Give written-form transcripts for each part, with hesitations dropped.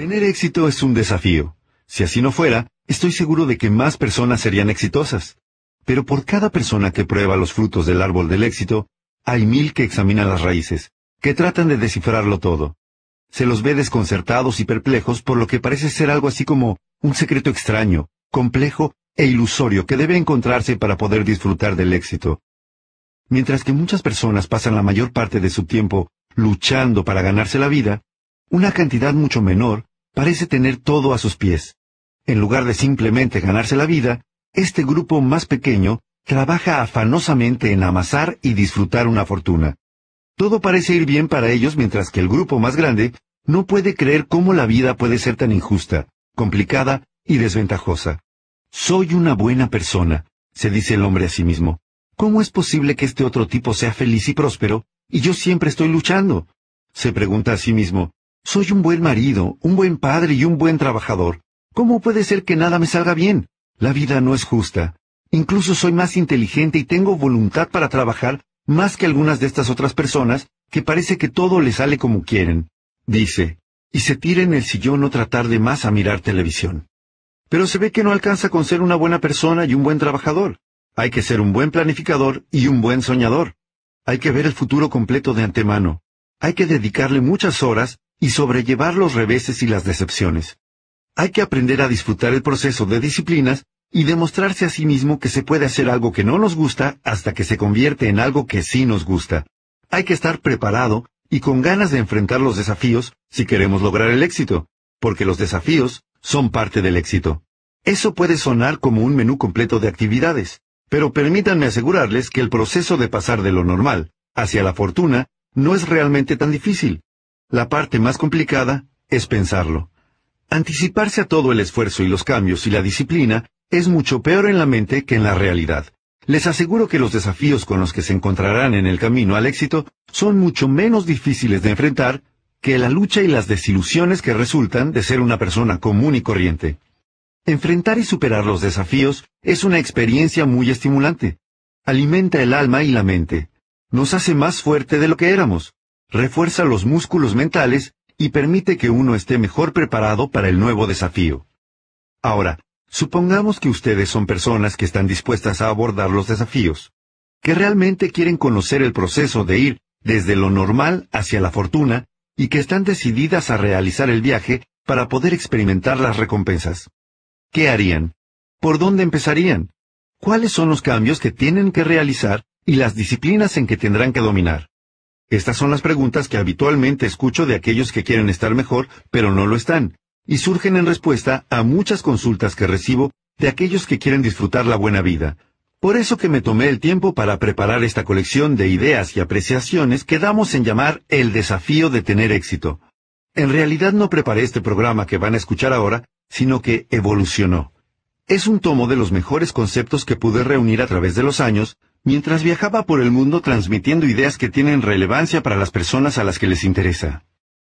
Tener éxito es un desafío. Si así no fuera, estoy seguro de que más personas serían exitosas. Pero por cada persona que prueba los frutos del árbol del éxito, hay 1000 que examinan las raíces, que tratan de descifrarlo todo. Se los ve desconcertados y perplejos por lo que parece ser algo así como un secreto extraño, complejo e ilusorio que debe encontrarse para poder disfrutar del éxito. Mientras que muchas personas pasan la mayor parte de su tiempo luchando para ganarse la vida, una cantidad mucho menor parece tener todo a sus pies. En lugar de simplemente ganarse la vida, este grupo más pequeño trabaja afanosamente en amasar y disfrutar una fortuna. Todo parece ir bien para ellos mientras que el grupo más grande no puede creer cómo la vida puede ser tan injusta, complicada y desventajosa. Soy una buena persona, se dice el hombre a sí mismo. ¿Cómo es posible que este otro tipo sea feliz y próspero, y yo siempre estoy luchando? Se pregunta a sí mismo. Soy un buen marido, un buen padre y un buen trabajador. ¿Cómo puede ser que nada me salga bien? La vida no es justa. Incluso soy más inteligente y tengo voluntad para trabajar más que algunas de estas otras personas que parece que todo les sale como quieren, dice, y se tira en el sillón otra tarde más a mirar televisión. Pero se ve que no alcanza con ser una buena persona y un buen trabajador. Hay que ser un buen planificador y un buen soñador. Hay que ver el futuro completo de antemano. Hay que dedicarle muchas horas y sobrellevar los reveses y las decepciones. Hay que aprender a disfrutar el proceso de disciplinas y demostrarse a sí mismo que se puede hacer algo que no nos gusta hasta que se convierte en algo que sí nos gusta. Hay que estar preparado y con ganas de enfrentar los desafíos si queremos lograr el éxito, porque los desafíos son parte del éxito. Eso puede sonar como un menú completo de actividades, pero permítanme asegurarles que el proceso de pasar de lo normal hacia la fortuna no es realmente tan difícil. La parte más complicada es pensarlo. Anticiparse a todo el esfuerzo y los cambios y la disciplina es mucho peor en la mente que en la realidad. Les aseguro que los desafíos con los que se encontrarán en el camino al éxito son mucho menos difíciles de enfrentar que la lucha y las desilusiones que resultan de ser una persona común y corriente. Enfrentar y superar los desafíos es una experiencia muy estimulante. Alimenta el alma y la mente. Nos hace más fuerte de lo que éramos. Refuerza los músculos mentales y permite que uno esté mejor preparado para el nuevo desafío. Ahora, supongamos que ustedes son personas que están dispuestas a abordar los desafíos, que realmente quieren conocer el proceso de ir desde lo normal hacia la fortuna y que están decididas a realizar el viaje para poder experimentar las recompensas. ¿Qué harían? ¿Por dónde empezarían? ¿Cuáles son los cambios que tienen que realizar y las disciplinas en que tendrán que dominar? Estas son las preguntas que habitualmente escucho de aquellos que quieren estar mejor, pero no lo están, y surgen en respuesta a muchas consultas que recibo de aquellos que quieren disfrutar la buena vida. Por eso que me tomé el tiempo para preparar esta colección de ideas y apreciaciones que damos en llamar el desafío de tener éxito. En realidad no preparé este programa que van a escuchar ahora, sino que evolucionó. Es un tomo de los mejores conceptos que pude reunir a través de los años, mientras viajaba por el mundo transmitiendo ideas que tienen relevancia para las personas a las que les interesa.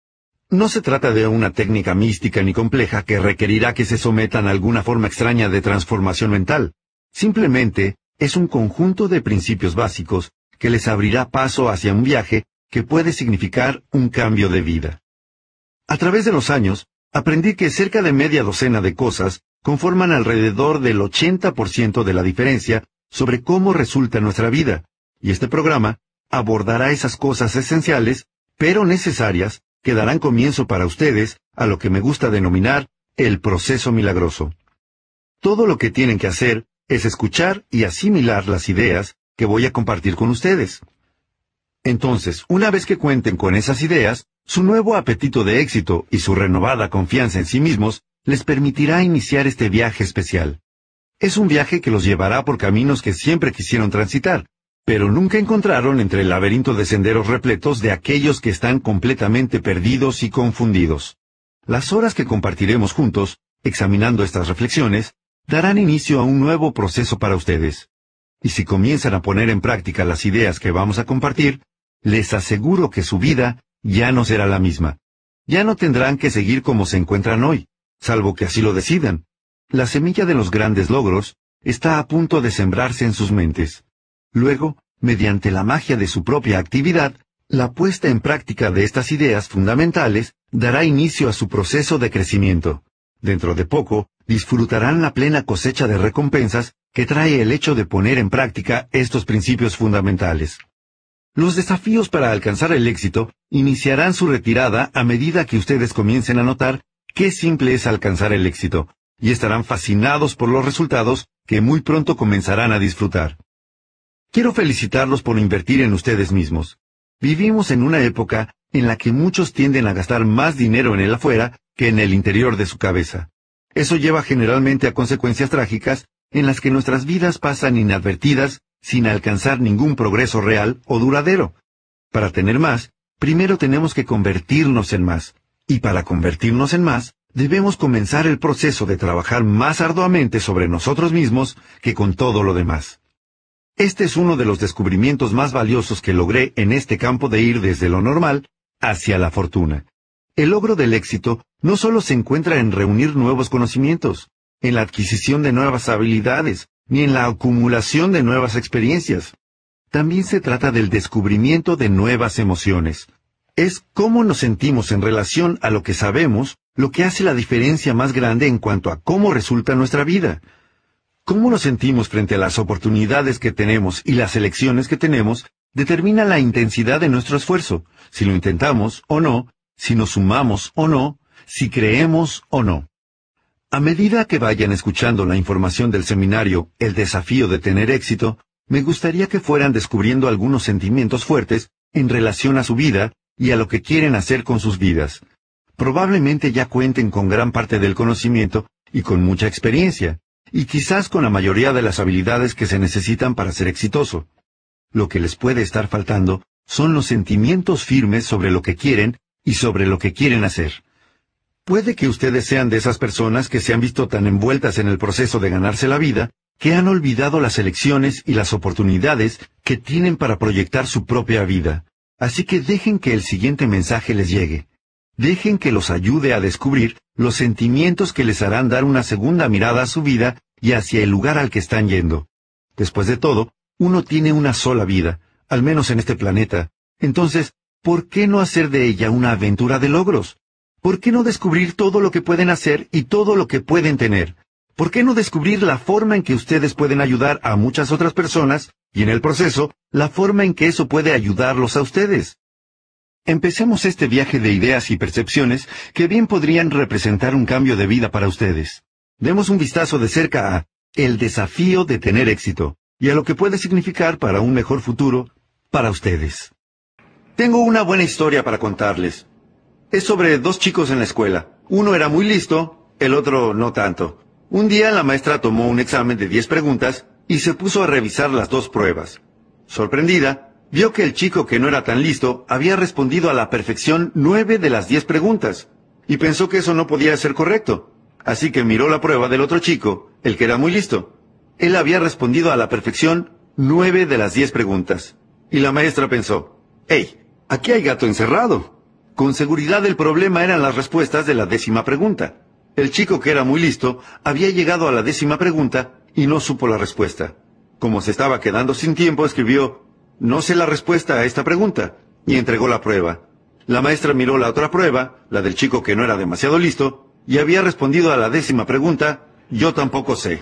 No se trata de una técnica mística ni compleja que requerirá que se sometan a alguna forma extraña de transformación mental. Simplemente es un conjunto de principios básicos que les abrirá paso hacia un viaje que puede significar un cambio de vida. A través de los años, aprendí que cerca de media docena de cosas conforman alrededor del 80% de la diferencia sobre cómo resulta nuestra vida, y este programa abordará esas cosas esenciales, pero necesarias, que darán comienzo para ustedes a lo que me gusta denominar el proceso milagroso. Todo lo que tienen que hacer es escuchar y asimilar las ideas que voy a compartir con ustedes. Entonces, una vez que cuenten con esas ideas, su nuevo apetito de éxito y su renovada confianza en sí mismos les permitirá iniciar este viaje especial. Es un viaje que los llevará por caminos que siempre quisieron transitar, pero nunca encontraron entre el laberinto de senderos repletos de aquellos que están completamente perdidos y confundidos. Las horas que compartiremos juntos, examinando estas reflexiones, darán inicio a un nuevo proceso para ustedes. Y si comienzan a poner en práctica las ideas que vamos a compartir, les aseguro que su vida ya no será la misma. Ya no tendrán que seguir como se encuentran hoy, salvo que así lo decidan. La semilla de los grandes logros está a punto de sembrarse en sus mentes. Luego, mediante la magia de su propia actividad, la puesta en práctica de estas ideas fundamentales dará inicio a su proceso de crecimiento. Dentro de poco, disfrutarán la plena cosecha de recompensas que trae el hecho de poner en práctica estos principios fundamentales. Los desafíos para alcanzar el éxito iniciarán su retirada a medida que ustedes comiencen a notar qué simple es alcanzar el éxito, y estarán fascinados por los resultados que muy pronto comenzarán a disfrutar. Quiero felicitarlos por invertir en ustedes mismos. Vivimos en una época en la que muchos tienden a gastar más dinero en el afuera que en el interior de su cabeza. Eso lleva generalmente a consecuencias trágicas en las que nuestras vidas pasan inadvertidas sin alcanzar ningún progreso real o duradero. Para tener más, primero tenemos que convertirnos en más. Y para convertirnos en más, debemos comenzar el proceso de trabajar más arduamente sobre nosotros mismos que con todo lo demás. Este es uno de los descubrimientos más valiosos que logré en este campo de ir desde lo normal hacia la fortuna. El logro del éxito no solo se encuentra en reunir nuevos conocimientos, en la adquisición de nuevas habilidades, ni en la acumulación de nuevas experiencias. También se trata del descubrimiento de nuevas emociones. Es cómo nos sentimos en relación a lo que sabemos, lo que hace la diferencia más grande en cuanto a cómo resulta nuestra vida. Cómo nos sentimos frente a las oportunidades que tenemos y las elecciones que tenemos determina la intensidad de nuestro esfuerzo, si lo intentamos o no, si nos sumamos o no, si creemos o no. A medida que vayan escuchando la información del seminario El desafío de tener éxito, me gustaría que fueran descubriendo algunos sentimientos fuertes en relación a su vida y a lo que quieren hacer con sus vidas. Probablemente ya cuenten con gran parte del conocimiento y con mucha experiencia, y quizás con la mayoría de las habilidades que se necesitan para ser exitoso. Lo que les puede estar faltando son los sentimientos firmes sobre lo que quieren y sobre lo que quieren hacer. Puede que ustedes sean de esas personas que se han visto tan envueltas en el proceso de ganarse la vida, que han olvidado las elecciones y las oportunidades que tienen para proyectar su propia vida. Así que dejen que el siguiente mensaje les llegue. Dejen que los ayude a descubrir los sentimientos que les harán dar una segunda mirada a su vida y hacia el lugar al que están yendo. Después de todo, uno tiene una sola vida, al menos en este planeta. Entonces, ¿por qué no hacer de ella una aventura de logros? ¿Por qué no descubrir todo lo que pueden hacer y todo lo que pueden tener? ¿Por qué no descubrir la forma en que ustedes pueden ayudar a muchas otras personas y en el proceso, la forma en que eso puede ayudarlos a ustedes? Empecemos este viaje de ideas y percepciones que bien podrían representar un cambio de vida para ustedes. Demos un vistazo de cerca a el desafío de tener éxito y a lo que puede significar para un mejor futuro para ustedes. Tengo una buena historia para contarles. Es sobre dos chicos en la escuela. Uno era muy listo, el otro no tanto. Un día la maestra tomó un examen de 10 preguntas y se puso a revisar las dos pruebas. Sorprendida, vio que el chico que no era tan listo había respondido a la perfección 9 de las 10 preguntas, y pensó que eso no podía ser correcto. Así que miró la prueba del otro chico, el que era muy listo. Él había respondido a la perfección 9 de las 10 preguntas. Y la maestra pensó, «¡Hey! Aquí hay gato encerrado». Con seguridad el problema eran las respuestas de la 10ª pregunta. El chico que era muy listo había llegado a la 10ª pregunta y no supo la respuesta. Como se estaba quedando sin tiempo, escribió, «No sé la respuesta a esta pregunta», y entregó la prueba. La maestra miró la otra prueba, la del chico que no era demasiado listo, y había respondido a la 10ª pregunta, «Yo tampoco sé».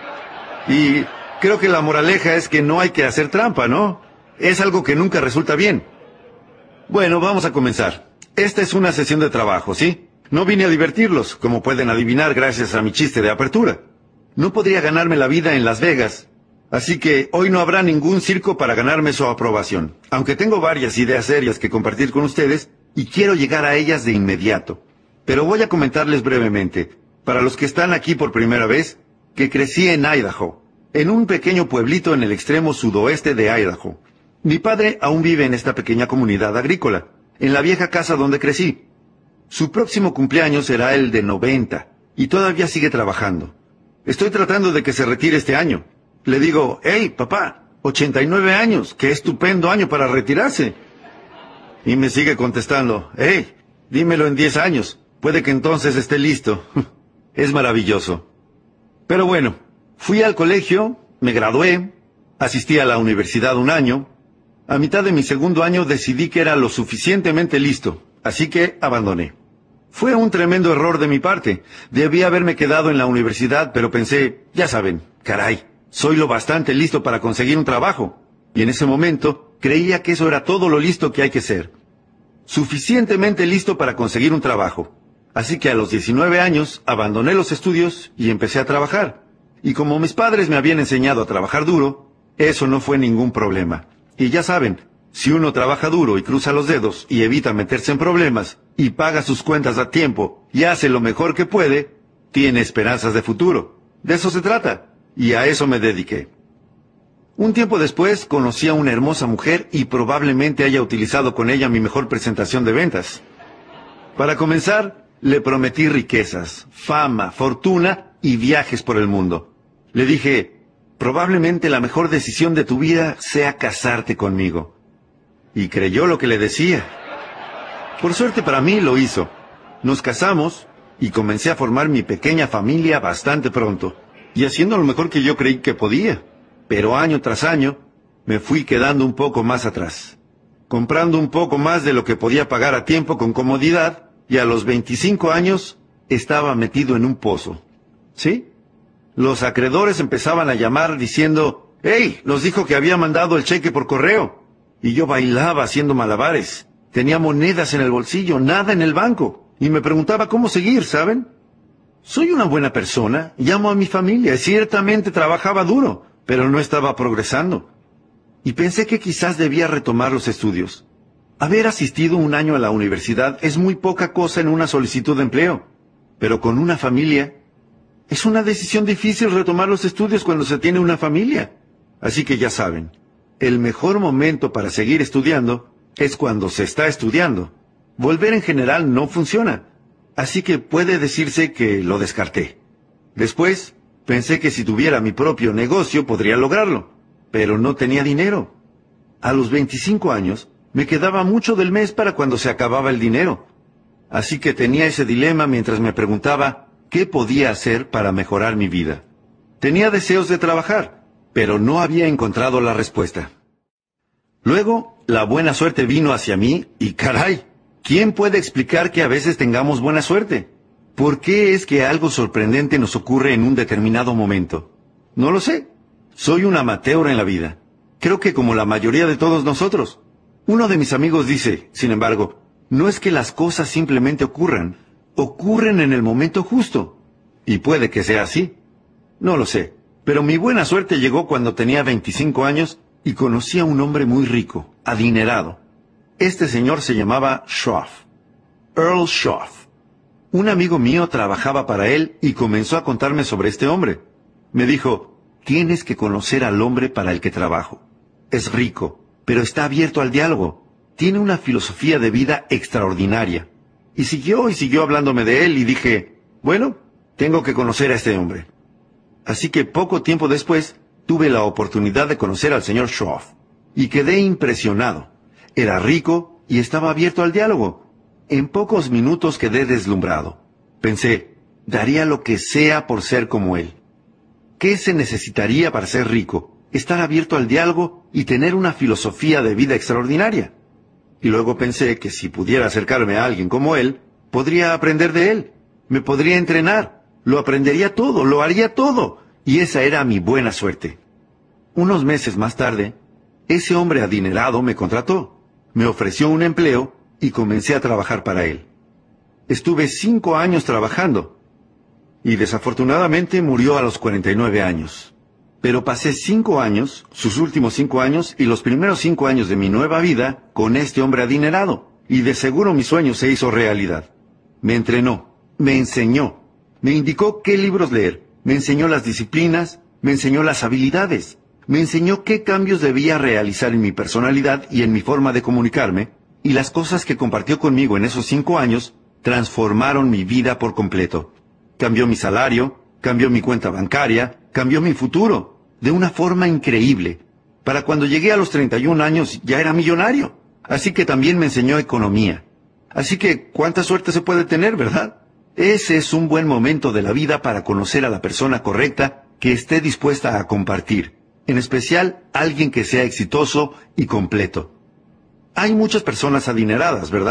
Y creo que la moraleja es que no hay que hacer trampa, ¿no? Es algo que nunca resulta bien. Bueno, vamos a comenzar. Esta es una sesión de trabajo, ¿sí? No vine a divertirlos, como pueden adivinar gracias a mi chiste de apertura. No podría ganarme la vida en Las Vegas, así que hoy no habrá ningún circo para ganarme su aprobación, aunque tengo varias ideas serias que compartir con ustedes y quiero llegar a ellas de inmediato. Pero voy a comentarles brevemente, para los que están aquí por primera vez, que crecí en Idaho, en un pequeño pueblito en el extremo sudoeste de Idaho. Mi padre aún vive en esta pequeña comunidad agrícola, en la vieja casa donde crecí. Su próximo cumpleaños será el de 90, y todavía sigue trabajando. Estoy tratando de que se retire este año. Le digo, «Hey, papá, 89 años, qué estupendo año para retirarse». Y me sigue contestando, «Hey, dímelo en 10 años, puede que entonces esté listo». Es maravilloso. Pero bueno, fui al colegio, me gradué, asistí a la universidad un año. A mitad de mi segundo año decidí que era lo suficientemente listo, así que abandoné. Fue un tremendo error de mi parte. Debí haberme quedado en la universidad, pero pensé, ya saben, caray, soy lo bastante listo para conseguir un trabajo. Y en ese momento creía que eso era todo lo listo que hay que ser. Suficientemente listo para conseguir un trabajo. Así que a los 19 años abandoné los estudios y empecé a trabajar. Y como mis padres me habían enseñado a trabajar duro, eso no fue ningún problema. Y ya saben, si uno trabaja duro y cruza los dedos y evita meterse en problemas y paga sus cuentas a tiempo y hace lo mejor que puede, tiene esperanzas de futuro. De eso se trata. Y a eso me dediqué. Un tiempo después conocí a una hermosa mujer y probablemente haya utilizado con ella mi mejor presentación de ventas. Para comenzar, le prometí riquezas, fama, fortuna y viajes por el mundo. Le dije, probablemente la mejor decisión de tu vida sea casarte conmigo. Y creyó lo que le decía. Por suerte para mí lo hizo. Nos casamos y comencé a formar mi pequeña familia bastante pronto, y haciendo lo mejor que yo creí que podía. Pero año tras año me fui quedando un poco más atrás, comprando un poco más de lo que podía pagar a tiempo con comodidad, y a los 25 años estaba metido en un pozo. ¿Sí? Los acreedores empezaban a llamar diciendo, «¡Hey! Nos dijo que había mandado el cheque por correo». Y yo bailaba haciendo malabares. Tenía monedas en el bolsillo, nada en el banco. Y me preguntaba cómo seguir, ¿saben? Soy una buena persona, llamo a mi familia, ciertamente trabajaba duro, pero no estaba progresando. Y pensé que quizás debía retomar los estudios. Haber asistido un año a la universidad es muy poca cosa en una solicitud de empleo. Pero con una familia, es una decisión difícil retomar los estudios cuando se tiene una familia. Así que ya saben, el mejor momento para seguir estudiando es cuando se está estudiando. Volver en general no funciona. Así que puede decirse que lo descarté. Después, pensé que si tuviera mi propio negocio podría lograrlo, pero no tenía dinero. A los 25 años, me quedaba mucho del mes para cuando se acababa el dinero. Así que tenía ese dilema mientras me preguntaba qué podía hacer para mejorar mi vida. Tenía deseos de trabajar, pero no había encontrado la respuesta. Luego, la buena suerte vino hacia mí y caray, ¿quién puede explicar que a veces tengamos buena suerte? ¿Por qué es que algo sorprendente nos ocurre en un determinado momento? No lo sé. Soy un amateur en la vida. Creo que como la mayoría de todos nosotros. Uno de mis amigos dice, sin embargo, no es que las cosas simplemente ocurran. Ocurren en el momento justo. Y puede que sea así. No lo sé. Pero mi buena suerte llegó cuando tenía 25 años y conocí a un hombre muy rico, adinerado. Este señor se llamaba Schroff. Earl Schroff. Un amigo mío trabajaba para él y comenzó a contarme sobre este hombre. Me dijo, tienes que conocer al hombre para el que trabajo. Es rico, pero está abierto al diálogo. Tiene una filosofía de vida extraordinaria. Y siguió hablándome de él y dije, bueno, tengo que conocer a este hombre. Así que poco tiempo después tuve la oportunidad de conocer al señor Schroff. Y quedé impresionado. Era rico y estaba abierto al diálogo. En pocos minutos quedé deslumbrado. Pensé, daría lo que sea por ser como él. ¿Qué se necesitaría para ser rico? Estar abierto al diálogo y tener una filosofía de vida extraordinaria. Y luego pensé que si pudiera acercarme a alguien como él, podría aprender de él. Me podría entrenar. Lo aprendería todo, lo haría todo. Y esa era mi buena suerte. Unos meses más tarde, ese hombre adinerado me contrató. Me ofreció un empleo y comencé a trabajar para él. Estuve 5 años trabajando. Y desafortunadamente murió a los 49 años. Pero pasé 5 años, sus últimos 5 años y los primeros 5 años de mi nueva vida con este hombre adinerado. Y de seguro mi sueño se hizo realidad. Me entrenó, me enseñó, me indicó qué libros leer, me enseñó las disciplinas, me enseñó las habilidades, me enseñó qué cambios debía realizar en mi personalidad y en mi forma de comunicarme, y las cosas que compartió conmigo en esos 5 años transformaron mi vida por completo. Cambió mi salario, cambió mi cuenta bancaria, cambió mi futuro, de una forma increíble. Para cuando llegué a los 31 años ya era millonario. Así que también me enseñó economía. Así que, ¿cuánta suerte se puede tener, verdad? Ese es un buen momento de la vida para conocer a la persona correcta que esté dispuesta a compartir. En especial, alguien que sea exitoso y completo. Hay muchas personas adineradas, ¿verdad?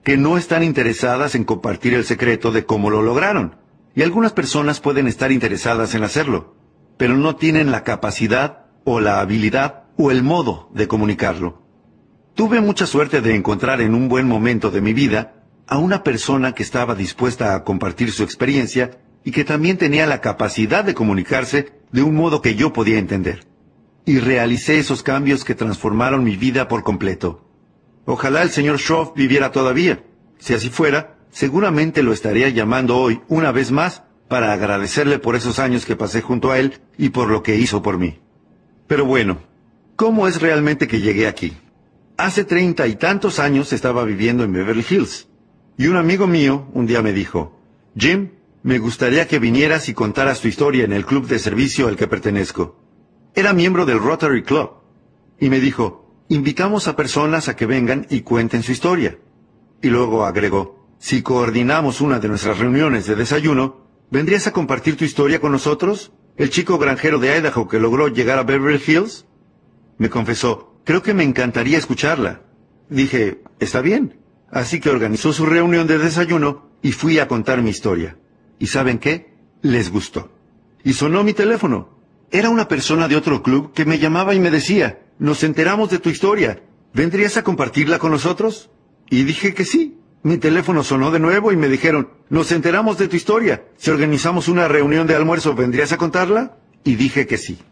que no están interesadas en compartir el secreto de cómo lo lograron. Y algunas personas pueden estar interesadas en hacerlo, pero no tienen la capacidad o la habilidad o el modo de comunicarlo. Tuve mucha suerte de encontrar en un buen momento de mi vida a una persona que estaba dispuesta a compartir su experiencia y que también tenía la capacidad de comunicarse de un modo que yo podía entender. Y realicé esos cambios que transformaron mi vida por completo. Ojalá el señor Schroff viviera todavía. Si así fuera, seguramente lo estaría llamando hoy una vez más para agradecerle por esos años que pasé junto a él y por lo que hizo por mí. Pero bueno, ¿cómo es realmente que llegué aquí? Hace 30 y tantos años estaba viviendo en Beverly Hills. Y un amigo mío un día me dijo, Jim, me gustaría que vinieras y contaras tu historia en el club de servicio al que pertenezco. Era miembro del Rotary Club. Y me dijo, invitamos a personas a que vengan y cuenten su historia. Y luego agregó, si coordinamos una de nuestras reuniones de desayuno, ¿vendrías a compartir tu historia con nosotros? ¿El chico granjero de Idaho que logró llegar a Beverly Hills? Me confesó, creo que me encantaría escucharla. Dije, está bien. Así que organizó su reunión de desayuno y fui a contar mi historia. ¿Y saben qué? Les gustó. Y sonó mi teléfono. Era una persona de otro club que me llamaba y me decía, nos enteramos de tu historia, ¿vendrías a compartirla con nosotros? Y dije que sí. Mi teléfono sonó de nuevo y me dijeron, nos enteramos de tu historia, si organizamos una reunión de almuerzo, ¿vendrías a contarla? Y dije que sí.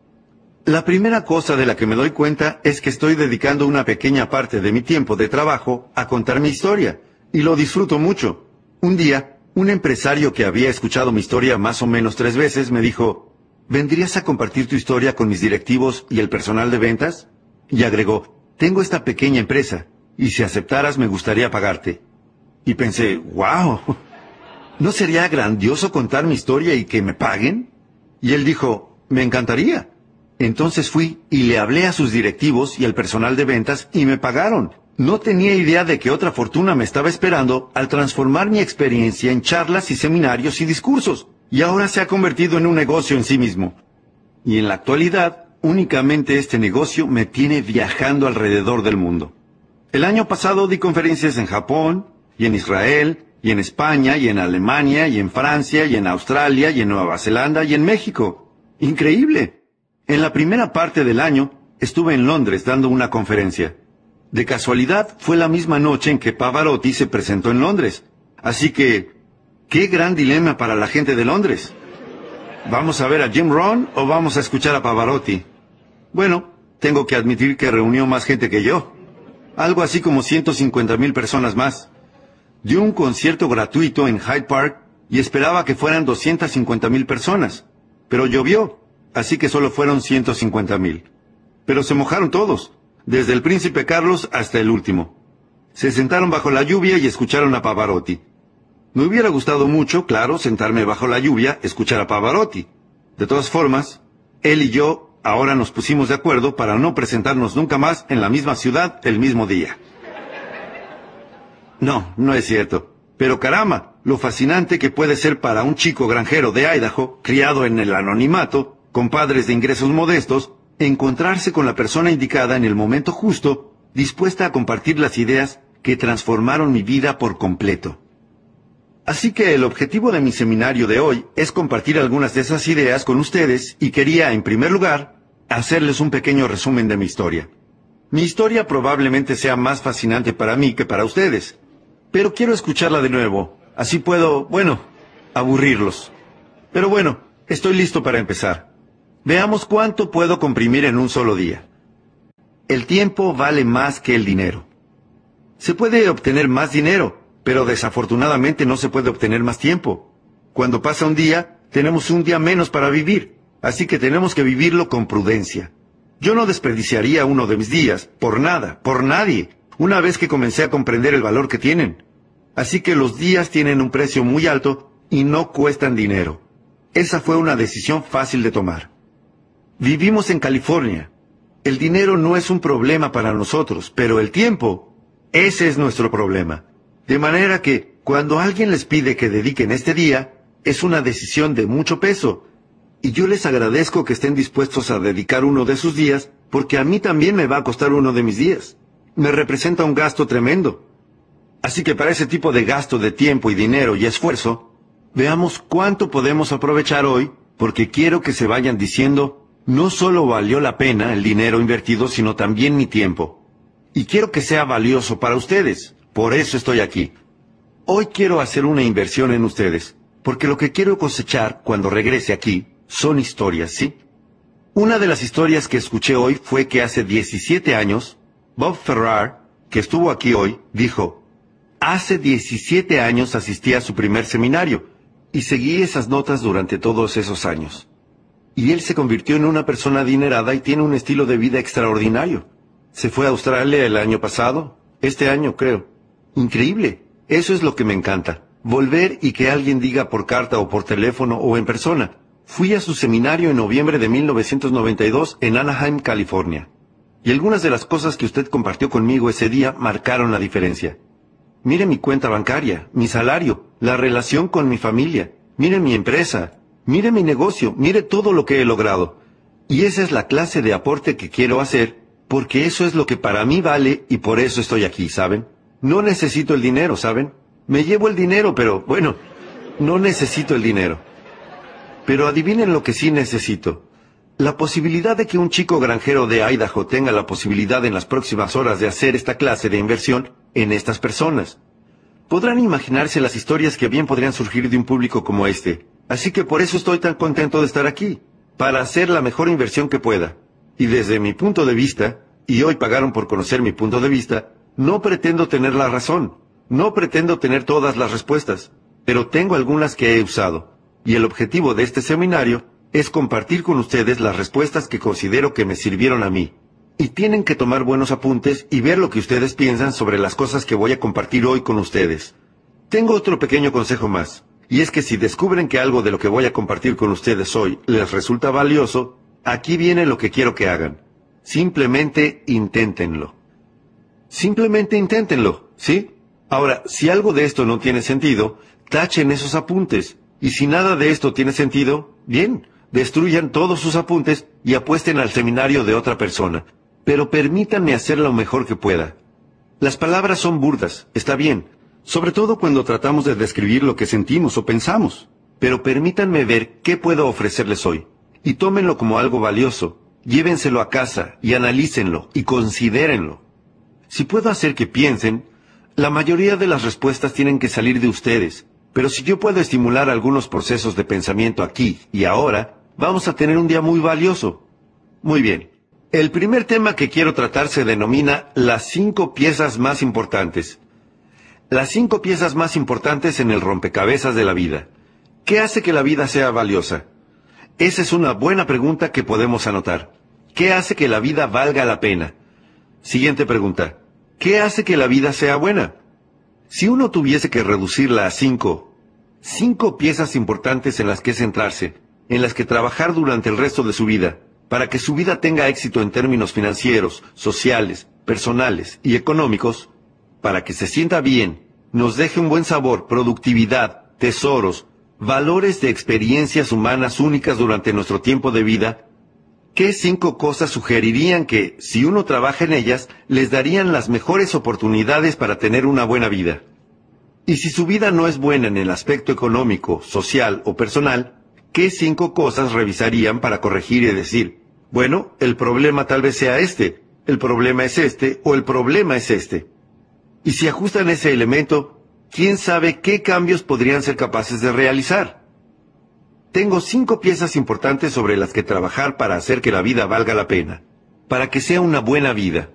La primera cosa de la que me doy cuenta es que estoy dedicando una pequeña parte de mi tiempo de trabajo a contar mi historia, y lo disfruto mucho. Un día, un empresario que había escuchado mi historia más o menos 3 veces me dijo, ¿vendrías a compartir tu historia con mis directivos y el personal de ventas? Y agregó, tengo esta pequeña empresa, y si aceptaras me gustaría pagarte. Y pensé, ¡wow! ¿No sería grandioso contar mi historia y que me paguen? Y él dijo, me encantaría. Entonces fui y le hablé a sus directivos y al personal de ventas y me pagaron. No tenía idea de que otra fortuna me estaba esperando al transformar mi experiencia en charlas y seminarios y discursos. Y ahora se ha convertido en un negocio en sí mismo. Y en la actualidad, únicamente este negocio me tiene viajando alrededor del mundo. El año pasado di conferencias en Japón, y en Israel, y en España, y en Alemania, y en Francia, y en Australia, y en Nueva Zelanda, y en México. ¡Increíble! En la primera parte del año, estuve en Londres dando una conferencia. De casualidad, fue la misma noche en que Pavarotti se presentó en Londres. Así que, ¡qué gran dilema para la gente de Londres! ¿Vamos a ver a Jim Rohn o vamos a escuchar a Pavarotti? Bueno, tengo que admitir que reunió más gente que yo. Algo así como 150,000 personas más. Dio un concierto gratuito en Hyde Park y esperaba que fueran 250,000 personas. Pero llovió, así que solo fueron 150,000. Pero se mojaron todos, desde el príncipe Carlos hasta el último. Se sentaron bajo la lluvia y escucharon a Pavarotti. Me hubiera gustado mucho, claro, sentarme bajo la lluvia, escuchar a Pavarotti. De todas formas, él y yo ahora nos pusimos de acuerdo para no presentarnos nunca más en la misma ciudad el mismo día. No, no es cierto. Pero caramba, lo fascinante que puede ser para un chico granjero de Idaho, criado en el anonimato, con padres de ingresos modestos, encontrarse con la persona indicada en el momento justo, dispuesta a compartir las ideas que transformaron mi vida por completo. Así que el objetivo de mi seminario de hoy es compartir algunas de esas ideas con ustedes y quería, en primer lugar, hacerles un pequeño resumen de mi historia. Mi historia probablemente sea más fascinante para mí que para ustedes, pero quiero escucharla de nuevo, así puedo, aburrirlos. Pero bueno, estoy listo para empezar. Veamos cuánto puedo comprimir en un solo día. El tiempo vale más que el dinero. Se puede obtener más dinero, pero desafortunadamente no se puede obtener más tiempo. Cuando pasa un día, tenemos un día menos para vivir, así que tenemos que vivirlo con prudencia. Yo no desperdiciaría uno de mis días, por nada, por nadie, una vez que comencé a comprender el valor que tienen. Así que los días tienen un precio muy alto y no cuestan dinero. Esa fue una decisión fácil de tomar. Vivimos en California. El dinero no es un problema para nosotros, pero el tiempo, ese es nuestro problema. De manera que, cuando alguien les pide que dediquen este día, es una decisión de mucho peso. Y yo les agradezco que estén dispuestos a dedicar uno de sus días, porque a mí también me va a costar uno de mis días. Me representa un gasto tremendo. Así que para ese tipo de gasto de tiempo y dinero y esfuerzo, veamos cuánto podemos aprovechar hoy, porque quiero que se vayan diciendo, no solo valió la pena el dinero invertido, sino también mi tiempo. Y quiero que sea valioso para ustedes, por eso estoy aquí. Hoy quiero hacer una inversión en ustedes, porque lo que quiero cosechar cuando regrese aquí son historias, ¿sí? Una de las historias que escuché hoy fue que hace 17 años, Bob Ferrar, que estuvo aquí hoy, dijo, hace 17 años asistí a su primer seminario y seguí esas notas durante todos esos años. Y él se convirtió en una persona adinerada y tiene un estilo de vida extraordinario. Se fue a Australia el año pasado, este año creo. Increíble, eso es lo que me encanta. Volver y que alguien diga por carta o por teléfono o en persona. Fui a su seminario en noviembre de 1992 en Anaheim, California. Y algunas de las cosas que usted compartió conmigo ese día marcaron la diferencia. Mire mi cuenta bancaria, mi salario, la relación con mi familia. Mire mi empresa, mire mi negocio, mire todo lo que he logrado. Y esa es la clase de aporte que quiero hacer, porque eso es lo que para mí vale y por eso estoy aquí, ¿saben? No necesito el dinero, ¿saben? Me llevo el dinero, pero bueno, no necesito el dinero. Pero adivinen lo que sí necesito. La posibilidad de que un chico granjero de Idaho tenga la posibilidad en las próximas horas de hacer esta clase de inversión en estas personas. Podrán imaginarse las historias que bien podrían surgir de un público como este. Así que por eso estoy tan contento de estar aquí, para hacer la mejor inversión que pueda. Y desde mi punto de vista, y hoy pagaron por conocer mi punto de vista, no pretendo tener la razón, no pretendo tener todas las respuestas, pero tengo algunas que he usado. Y el objetivo de este seminario es compartir con ustedes las respuestas que considero que me sirvieron a mí. Y tienen que tomar buenos apuntes y ver lo que ustedes piensan sobre las cosas que voy a compartir hoy con ustedes. Tengo otro pequeño consejo más, y es que si descubren que algo de lo que voy a compartir con ustedes hoy les resulta valioso, aquí viene lo que quiero que hagan. Simplemente inténtenlo. Simplemente inténtenlo, ¿sí? Ahora, si algo de esto no tiene sentido, tachen esos apuntes. Y si nada de esto tiene sentido, bien, destruyan todos sus apuntes y apuesten al seminario de otra persona. Pero permítanme hacer lo mejor que pueda. Las palabras son burdas, está bien, sobre todo cuando tratamos de describir lo que sentimos o pensamos. Pero permítanme ver qué puedo ofrecerles hoy. Y tómenlo como algo valioso. Llévenselo a casa y analícenlo y considérenlo. Si puedo hacer que piensen, la mayoría de las respuestas tienen que salir de ustedes. Pero si yo puedo estimular algunos procesos de pensamiento aquí y ahora, vamos a tener un día muy valioso. Muy bien. El primer tema que quiero tratar se denomina las 5 piezas más importantes. Las 5 piezas más importantes en el rompecabezas de la vida. ¿Qué hace que la vida sea valiosa? Esa es una buena pregunta que podemos anotar. ¿Qué hace que la vida valga la pena? Siguiente pregunta. ¿Qué hace que la vida sea buena? Si uno tuviese que reducirla a 5 piezas importantes en las que centrarse, en las que trabajar durante el resto de su vida, para que su vida tenga éxito en términos financieros, sociales, personales y económicos, para que se sienta bien, nos deje un buen sabor, productividad, tesoros, valores de experiencias humanas únicas durante nuestro tiempo de vida, ¿qué 5 cosas sugerirían que, si uno trabaja en ellas, les darían las mejores oportunidades para tener una buena vida? Y si su vida no es buena en el aspecto económico, social o personal, ¿qué 5 cosas revisarían para corregir y decir, bueno, el problema tal vez sea este, el problema es este o el problema es este? Y si ajustan ese elemento, ¿quién sabe qué cambios podrían ser capaces de realizar? Tengo 5 piezas importantes sobre las que trabajar para hacer que la vida valga la pena, para que sea una buena vida.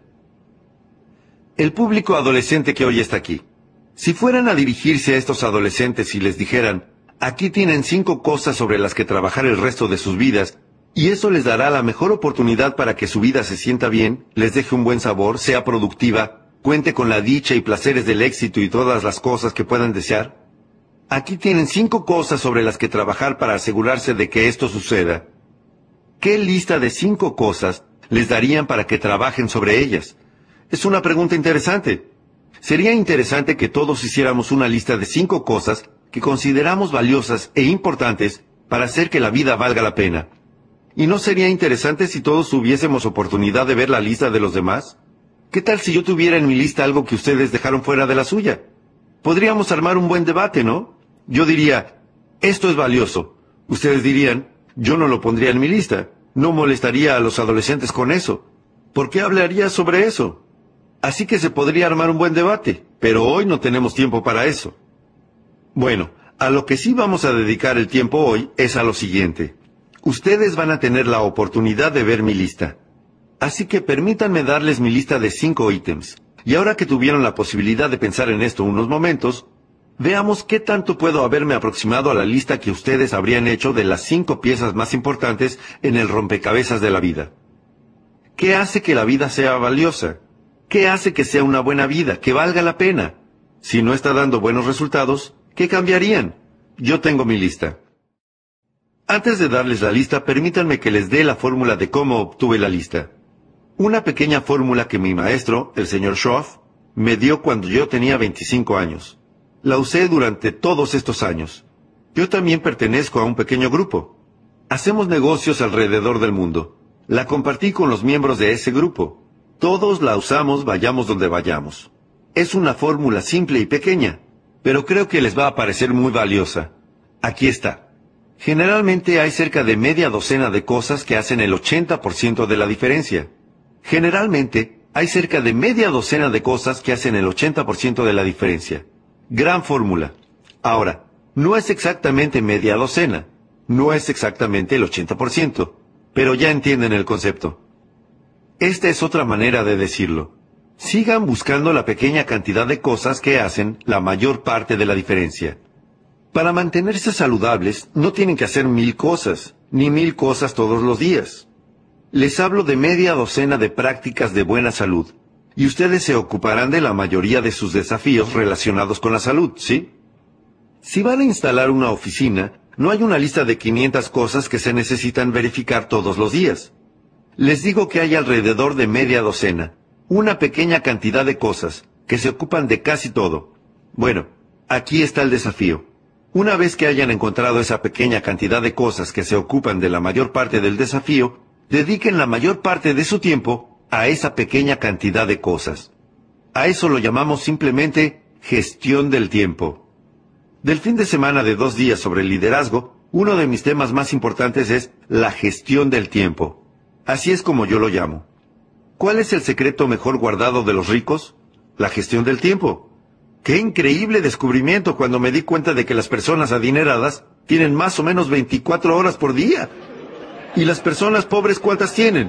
El público adolescente que hoy está aquí, si fueran a dirigirse a estos adolescentes y les dijeran, aquí tienen 5 cosas sobre las que trabajar el resto de sus vidas, y eso les dará la mejor oportunidad para que su vida se sienta bien, les deje un buen sabor, sea productiva, cuente con la dicha y placeres del éxito y todas las cosas que puedan desear. Aquí tienen 5 cosas sobre las que trabajar para asegurarse de que esto suceda. ¿Qué lista de 5 cosas les darían para que trabajen sobre ellas? Es una pregunta interesante. Sería interesante que todos hiciéramos una lista de 5 cosas que consideramos valiosas e importantes para hacer que la vida valga la pena. ¿Y no sería interesante si todos tuviésemos oportunidad de ver la lista de los demás? ¿Qué tal si yo tuviera en mi lista algo que ustedes dejaron fuera de la suya? Podríamos armar un buen debate, ¿no? Yo diría, esto es valioso. Ustedes dirían, yo no lo pondría en mi lista. No molestaría a los adolescentes con eso. ¿Por qué hablaría sobre eso? Así que se podría armar un buen debate, pero hoy no tenemos tiempo para eso. Bueno, a lo que sí vamos a dedicar el tiempo hoy es a lo siguiente. Ustedes van a tener la oportunidad de ver mi lista. Así que permítanme darles mi lista de 5 ítems. Y ahora que tuvieron la posibilidad de pensar en esto unos momentos, veamos qué tanto puedo haberme aproximado a la lista que ustedes habrían hecho de las 5 piezas más importantes en el rompecabezas de la vida. ¿Qué hace que la vida sea valiosa? ¿Qué hace que sea una buena vida, que valga la pena? Si no está dando buenos resultados, ¿qué cambiarían? Yo tengo mi lista. Antes de darles la lista, permítanme que les dé la fórmula de cómo obtuve la lista. Una pequeña fórmula que mi maestro, el señor Schroff, me dio cuando yo tenía 25 años. La usé durante todos estos años. Yo también pertenezco a un pequeño grupo. Hacemos negocios alrededor del mundo. La compartí con los miembros de ese grupo. Todos la usamos vayamos donde vayamos. Es una fórmula simple y pequeña, pero creo que les va a parecer muy valiosa. Aquí está. Generalmente hay cerca de media docena de cosas que hacen el 80% de la diferencia. Generalmente hay cerca de media docena de cosas que hacen el 80% de la diferencia. Gran fórmula. Ahora, no es exactamente media docena. No es exactamente el 80%. Pero ya entienden el concepto. Esta es otra manera de decirlo. Sigan buscando la pequeña cantidad de cosas que hacen la mayor parte de la diferencia. Para mantenerse saludables, no tienen que hacer 1000 cosas, ni 1000 cosas todos los días. Les hablo de media docena de prácticas de buena salud, y ustedes se ocuparán de la mayoría de sus desafíos relacionados con la salud, ¿sí? Si van a instalar una oficina, no hay una lista de 500 cosas que se necesitan verificar todos los días. Les digo que hay alrededor de media docena, una pequeña cantidad de cosas que se ocupan de casi todo. Bueno, aquí está el desafío. Una vez que hayan encontrado esa pequeña cantidad de cosas que se ocupan de la mayor parte del desafío, dediquen la mayor parte de su tiempo a esa pequeña cantidad de cosas. A eso lo llamamos simplemente gestión del tiempo. Del fin de semana de 2 días sobre el liderazgo, uno de mis temas más importantes es la gestión del tiempo. Así es como yo lo llamo. ¿Cuál es el secreto mejor guardado de los ricos? La gestión del tiempo. ¡Qué increíble descubrimiento cuando me di cuenta de que las personas adineradas tienen más o menos 24 horas por día! ¿Y las personas pobres cuántas tienen?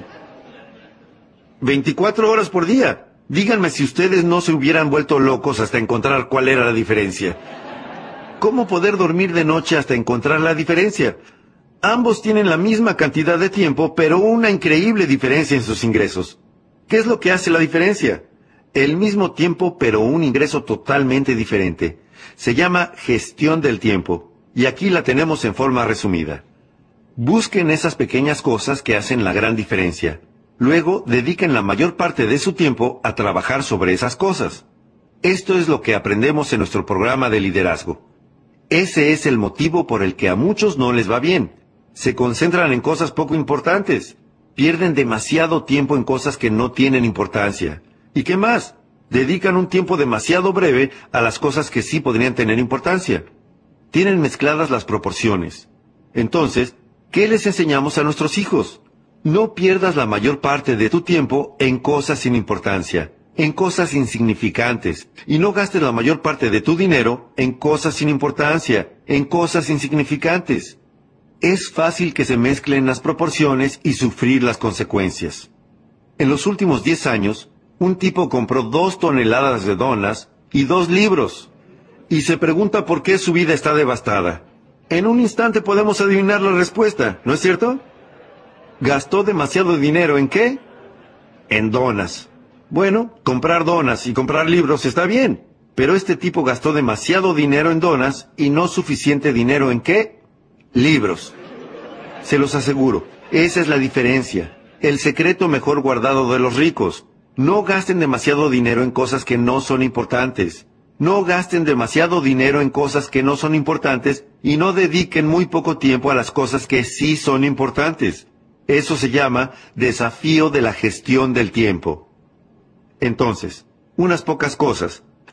24 horas por día. Díganme si ustedes no se hubieran vuelto locos hasta encontrar cuál era la diferencia. ¿Cómo poder dormir de noche hasta encontrar la diferencia? Ambos tienen la misma cantidad de tiempo, pero una increíble diferencia en sus ingresos. ¿Qué es lo que hace la diferencia? El mismo tiempo, pero un ingreso totalmente diferente. Se llama gestión del tiempo, y aquí la tenemos en forma resumida. Busquen esas pequeñas cosas que hacen la gran diferencia. Luego, dediquen la mayor parte de su tiempo a trabajar sobre esas cosas. Esto es lo que aprendemos en nuestro programa de liderazgo. Ese es el motivo por el que a muchos no les va bien. Se concentran en cosas poco importantes. Pierden demasiado tiempo en cosas que no tienen importancia. ¿Y qué más? Dedican un tiempo demasiado breve a las cosas que sí podrían tener importancia. Tienen mezcladas las proporciones. Entonces, ¿qué les enseñamos a nuestros hijos? No pierdas la mayor parte de tu tiempo en cosas sin importancia, en cosas insignificantes, y no gastes la mayor parte de tu dinero en cosas sin importancia, en cosas insignificantes. Es fácil que se mezclen las proporciones y sufrir las consecuencias. En los últimos 10 años, un tipo compró 2 toneladas de donas y 2 libros. Y se pregunta por qué su vida está devastada. En un instante podemos adivinar la respuesta, ¿no es cierto? Gastó demasiado dinero ¿en qué? En donas. Bueno, comprar donas y comprar libros está bien, pero este tipo gastó demasiado dinero en donas y no suficiente dinero ¿en qué? Libros. Se los aseguro, esa es la diferencia. El secreto mejor guardado de los ricos. No gasten demasiado dinero en cosas que no son importantes. No gasten demasiado dinero en cosas que no son importantes y no dediquen muy poco tiempo a las cosas que sí son importantes. Eso se llama desafío de la gestión del tiempo. Entonces, unas pocas cosas.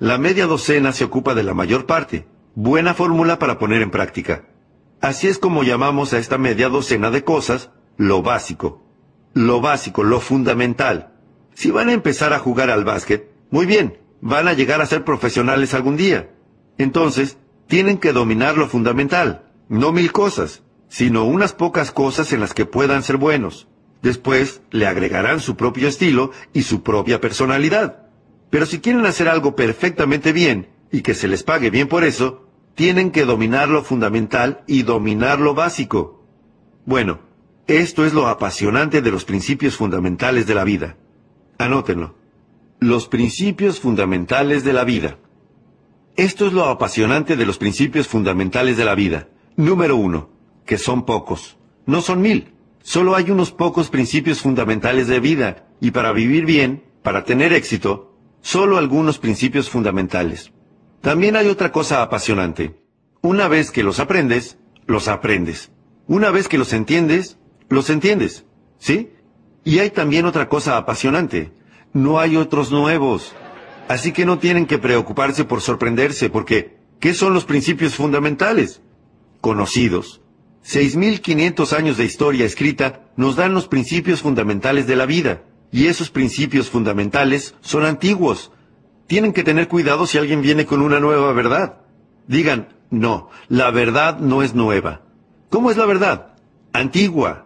La media docena se ocupa de la mayor parte. Buena fórmula para poner en práctica. Así es como llamamos a esta media docena de cosas lo básico. Lo básico, lo fundamental. Si van a empezar a jugar al básquet, muy bien, van a llegar a ser profesionales algún día. Entonces, tienen que dominar lo fundamental, no 1000 cosas, sino unas pocas cosas en las que puedan ser buenos. Después, le agregarán su propio estilo y su propia personalidad. Pero si quieren hacer algo perfectamente bien, y que se les pague bien por eso, tienen que dominar lo fundamental y dominar lo básico. Bueno, esto es lo apasionante de los principios fundamentales de la vida. Anótenlo. Los principios fundamentales de la vida. Esto es lo apasionante de los principios fundamentales de la vida. Número 1, que son pocos. No son 1000. Solo hay unos pocos principios fundamentales de vida, y para vivir bien, para tener éxito, solo algunos principios fundamentales. También hay otra cosa apasionante. Una vez que los aprendes, los aprendes. Una vez que los entiendes, ¿sí? Y hay también otra cosa apasionante. No hay otros nuevos. Así que no tienen que preocuparse por sorprenderse, porque ¿qué son los principios fundamentales? Conocidos. 6500 años de historia escrita nos dan los principios fundamentales de la vida, y esos principios fundamentales son antiguos. Tienen que tener cuidado si alguien viene con una nueva verdad. Digan, no, la verdad no es nueva. ¿Cómo es la verdad? Antigua.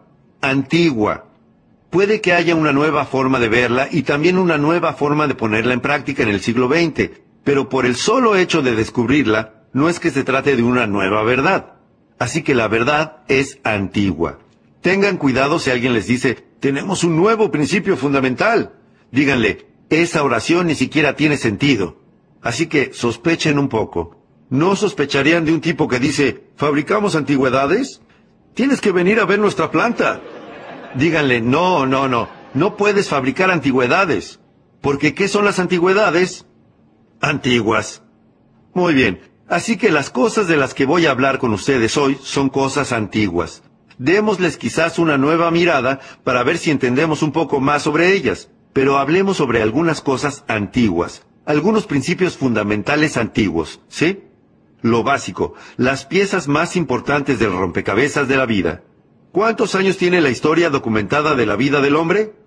Puede que haya una nueva forma de verla y también una nueva forma de ponerla en práctica en el siglo XX, pero por el solo hecho de descubrirla, no es que se trate de una nueva verdad. Así que la verdad es antigua. Tengan cuidado si alguien les dice, tenemos un nuevo principio fundamental. Díganle, esa oración ni siquiera tiene sentido. Así que sospechen un poco. ¿No sospecharían de un tipo que dice, ¿fabricamos antigüedades? Tienes que venir a ver nuestra planta. Díganle, no puedes fabricar antigüedades. Porque ¿qué son las antigüedades? Antiguas. Muy bien, así que las cosas de las que voy a hablar con ustedes hoy son cosas antiguas. Démosles quizás una nueva mirada para ver si entendemos un poco más sobre ellas. Pero hablemos sobre algunas cosas antiguas, algunos principios fundamentales antiguos, ¿sí? Lo básico, las piezas más importantes del rompecabezas de la vida. ¿Cuántos años tiene la historia documentada de la vida del hombre?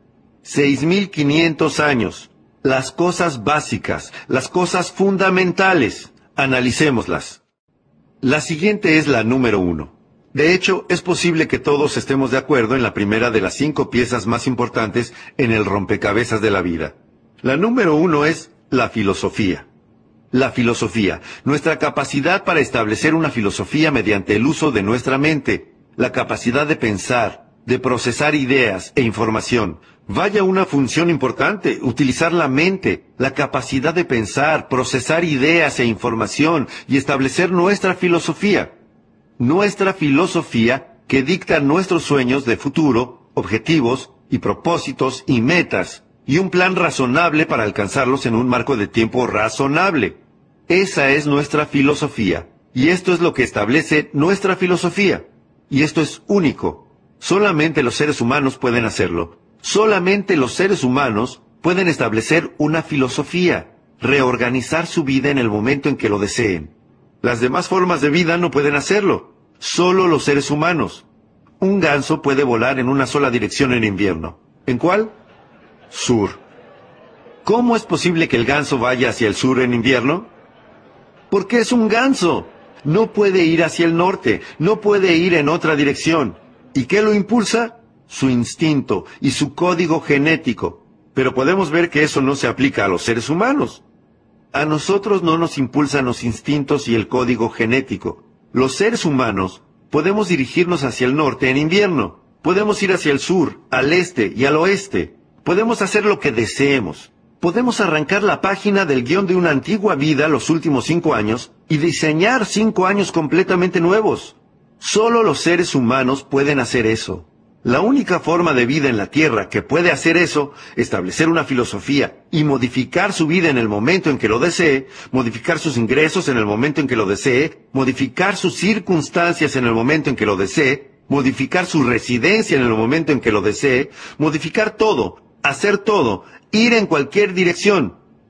6500 años. Las cosas básicas, las cosas fundamentales. Analicémoslas. La siguiente es la número 1. De hecho, es posible que todos estemos de acuerdo en la primera de las 5 piezas más importantes en el rompecabezas de la vida. La número 1 es la filosofía. La filosofía, nuestra capacidad para establecer una filosofía mediante el uso de nuestra mente, la capacidad de pensar, de procesar ideas e información. Vaya una función importante, utilizar la mente, la capacidad de pensar, procesar ideas e información y establecer nuestra filosofía. Nuestra filosofía que dicta nuestros sueños de futuro, objetivos y propósitos y metas, y un plan razonable para alcanzarlos en un marco de tiempo razonable. Esa es nuestra filosofía, y esto es lo que establece nuestra filosofía. Y esto es único. Solamente los seres humanos pueden hacerlo. Solamente los seres humanos pueden establecer una filosofía, reorganizar su vida en el momento en que lo deseen. Las demás formas de vida no pueden hacerlo. Solo los seres humanos. Un ganso puede volar en una sola dirección en invierno. ¿En cuál? Sur. ¿Cómo es posible que el ganso vaya hacia el sur en invierno? Porque es un ganso. No puede ir hacia el norte, no puede ir en otra dirección. ¿Y qué lo impulsa? Su instinto y su código genético. Pero podemos ver que eso no se aplica a los seres humanos. A nosotros no nos impulsan los instintos y el código genético. Los seres humanos podemos dirigirnos hacia el norte en invierno. Podemos ir hacia el sur, al este y al oeste. Podemos hacer lo que deseemos. Podemos arrancar la página del guión de una antigua vida los últimos 5 años y diseñar 5 años completamente nuevos. Solo los seres humanos pueden hacer eso. La única forma de vida en la Tierra que puede hacer eso, establecer una filosofía y modificar su vida en el momento en que lo desee, modificar sus ingresos en el momento en que lo desee, modificar sus circunstancias en el momento en que lo desee, modificar su residencia en el momento en que lo desee, modificar todo, hacer todo, ir en cualquier dirección.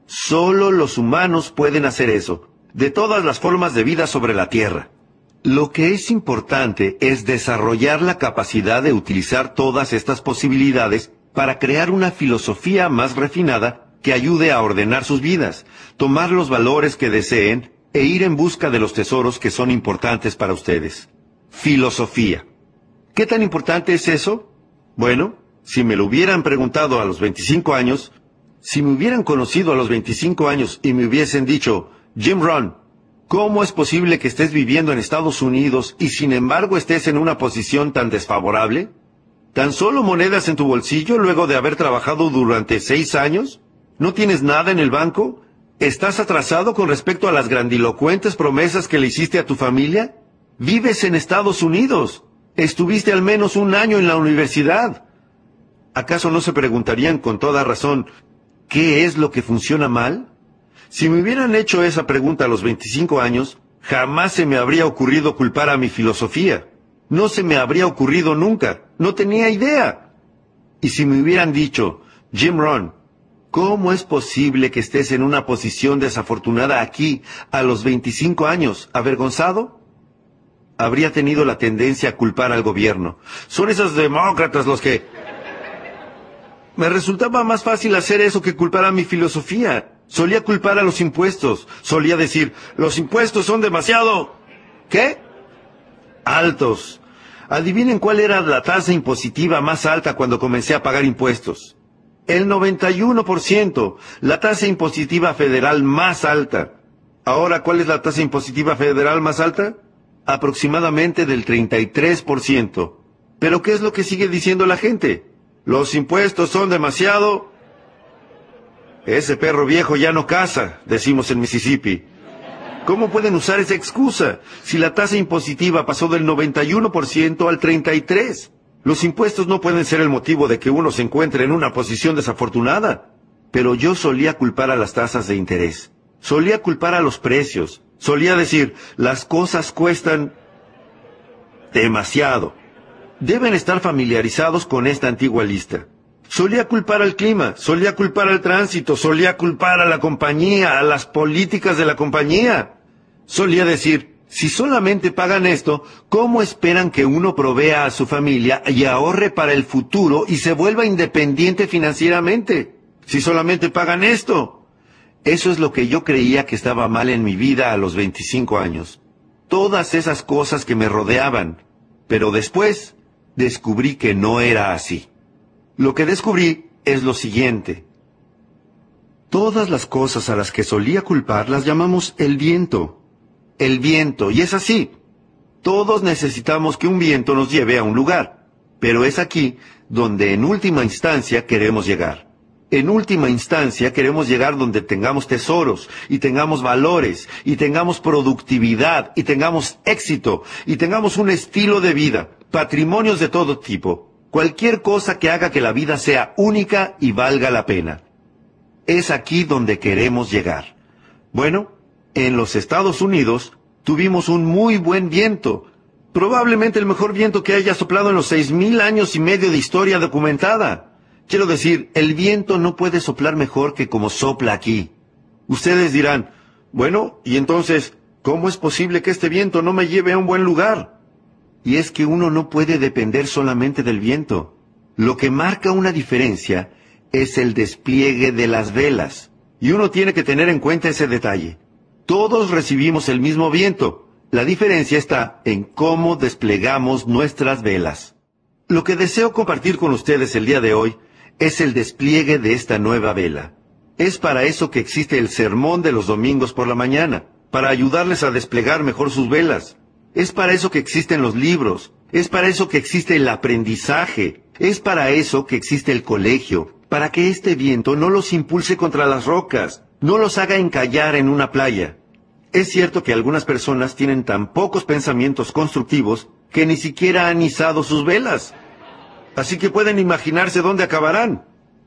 Solo los humanos pueden hacer eso, de todas las formas de vida sobre la Tierra. Lo que es importante es desarrollar la capacidad de utilizar todas estas posibilidades para crear una filosofía más refinada que ayude a ordenar sus vidas, tomar los valores que deseen e ir en busca de los tesoros que son importantes para ustedes. Filosofía. ¿Qué tan importante es eso? Bueno, si me lo hubieran preguntado a los 25 años, si me hubieran conocido a los 25 años y me hubiesen dicho, Jim Rohn, ¿cómo es posible que estés viviendo en Estados Unidos y sin embargo estés en una posición tan desfavorable? ¿Tan solo monedas en tu bolsillo luego de haber trabajado durante 6 años? ¿No tienes nada en el banco? ¿Estás atrasado con respecto a las grandilocuentes promesas que le hiciste a tu familia? ¿Vives en Estados Unidos? ¿Estuviste al menos 1 año en la universidad? ¿Acaso no se preguntarían con toda razón, ¿qué es lo que funciona mal? Si me hubieran hecho esa pregunta a los 25 años, jamás se me habría ocurrido culpar a mi filosofía. No se me habría ocurrido nunca. No tenía idea. Y si me hubieran dicho, Jim Rohn, ¿cómo es posible que estés en una posición desafortunada aquí, a los 25 años, avergonzado? Habría tenido la tendencia a culpar al gobierno. Son esos demócratas los que... Me resultaba más fácil hacer eso que culpar a mi filosofía. Solía culpar a los impuestos. Solía decir, los impuestos son demasiado... ¿Qué? Altos. Adivinen cuál era la tasa impositiva más alta cuando comencé a pagar impuestos. El 91%, la tasa impositiva federal más alta. Ahora, ¿cuál es la tasa impositiva federal más alta? Aproximadamente del 33%. ¿Pero qué es lo que sigue diciendo la gente? Los impuestos son demasiado... Ese perro viejo ya no caza, decimos en Mississippi. ¿Cómo pueden usar esa excusa si la tasa impositiva pasó del 91% al 33%? Los impuestos no pueden ser el motivo de que uno se encuentre en una posición desafortunada. Pero yo solía culpar a las tasas de interés. Solía culpar a los precios. Solía decir, las cosas cuestan demasiado. Deben estar familiarizados con esta antigua lista. Solía culpar al clima, solía culpar al tránsito, solía culpar a la compañía, a las políticas de la compañía. Solía decir, si solamente pagan esto, ¿cómo esperan que uno provea a su familia y ahorre para el futuro y se vuelva independiente financieramente? Si solamente pagan esto. Eso es lo que yo creía que estaba mal en mi vida a los 25 años. Todas esas cosas que me rodeaban. Pero después descubrí que no era así. Lo que descubrí es lo siguiente. Todas las cosas a las que solía culpar las llamamos el viento. El viento, y es así. Todos necesitamos que un viento nos lleve a un lugar. Pero es aquí donde en última instancia queremos llegar. En última instancia queremos llegar donde tengamos tesoros, y tengamos valores, y tengamos productividad, y tengamos éxito, y tengamos un estilo de vida, patrimonios de todo tipo. Cualquier cosa que haga que la vida sea única y valga la pena. Es aquí donde queremos llegar. Bueno, en los Estados Unidos tuvimos un muy buen viento. Probablemente el mejor viento que haya soplado en los 6,000 años y medio de historia documentada. Quiero decir, el viento no puede soplar mejor que como sopla aquí. Ustedes dirán, bueno, y entonces, ¿cómo es posible que este viento no me lleve a un buen lugar? Y es que uno no puede depender solamente del viento. Lo que marca una diferencia es el despliegue de las velas. Y uno tiene que tener en cuenta ese detalle. Todos recibimos el mismo viento. La diferencia está en cómo desplegamos nuestras velas. Lo que deseo compartir con ustedes el día de hoy es el despliegue de esta nueva vela. Es para eso que existe el sermón de los domingos por la mañana, para ayudarles a desplegar mejor sus velas. Es para eso que existen los libros, es para eso que existe el aprendizaje, es para eso que existe el colegio, para que este viento no los impulse contra las rocas, no los haga encallar en una playa. Es cierto que algunas personas tienen tan pocos pensamientos constructivos que ni siquiera han izado sus velas. Así que pueden imaginarse dónde acabarán.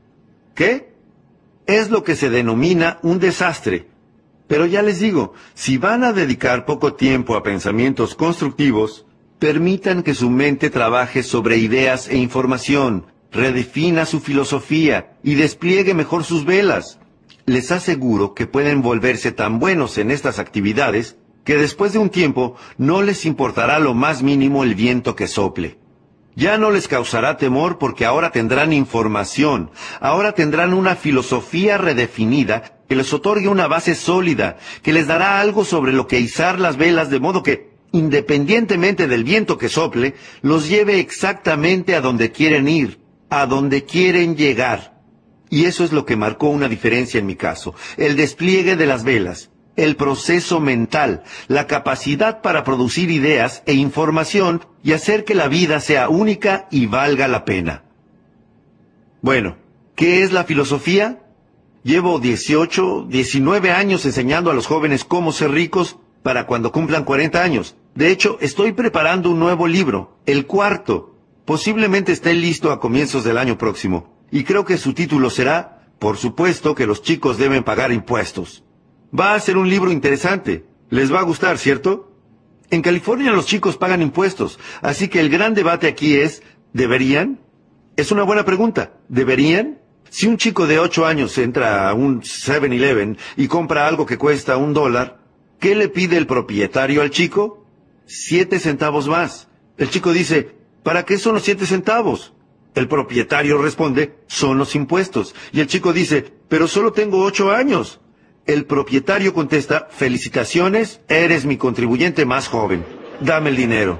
¿Qué? Es lo que se denomina un desastre. Pero ya les digo, si van a dedicar poco tiempo a pensamientos constructivos, permitan que su mente trabaje sobre ideas e información, redefina su filosofía y despliegue mejor sus velas. Les aseguro que pueden volverse tan buenos en estas actividades que después de un tiempo no les importará lo más mínimo el viento que sople. Ya no les causará temor porque ahora tendrán información, ahora tendrán una filosofía redefinida que les otorgue una base sólida, que les dará algo sobre lo que izar las velas de modo que, independientemente del viento que sople, los lleve exactamente a donde quieren ir, a donde quieren llegar. Y eso es lo que marcó una diferencia en mi caso, el despliegue de las velas, el proceso mental, la capacidad para producir ideas e información y hacer que la vida sea única y valga la pena. Bueno, ¿qué es la filosofía? Llevo 18, 19 años enseñando a los jóvenes cómo ser ricos para cuando cumplan 40 años. De hecho, estoy preparando un nuevo libro, el cuarto. Posiblemente esté listo a comienzos del año próximo. Y creo que su título será, por supuesto que los chicos deben pagar impuestos. Va a ser un libro interesante. Les va a gustar, ¿cierto? En California los chicos pagan impuestos, así que el gran debate aquí es, ¿deberían? Es una buena pregunta. ¿Deberían? Si un chico de 8 años entra a un 7-Eleven y compra algo que cuesta $1, ¿qué le pide el propietario al chico? 7 centavos más. El chico dice, ¿para qué son los 7 centavos? El propietario responde, son los impuestos. Y el chico dice, pero solo tengo 8 años. El propietario contesta, felicitaciones, eres mi contribuyente más joven. Dame el dinero.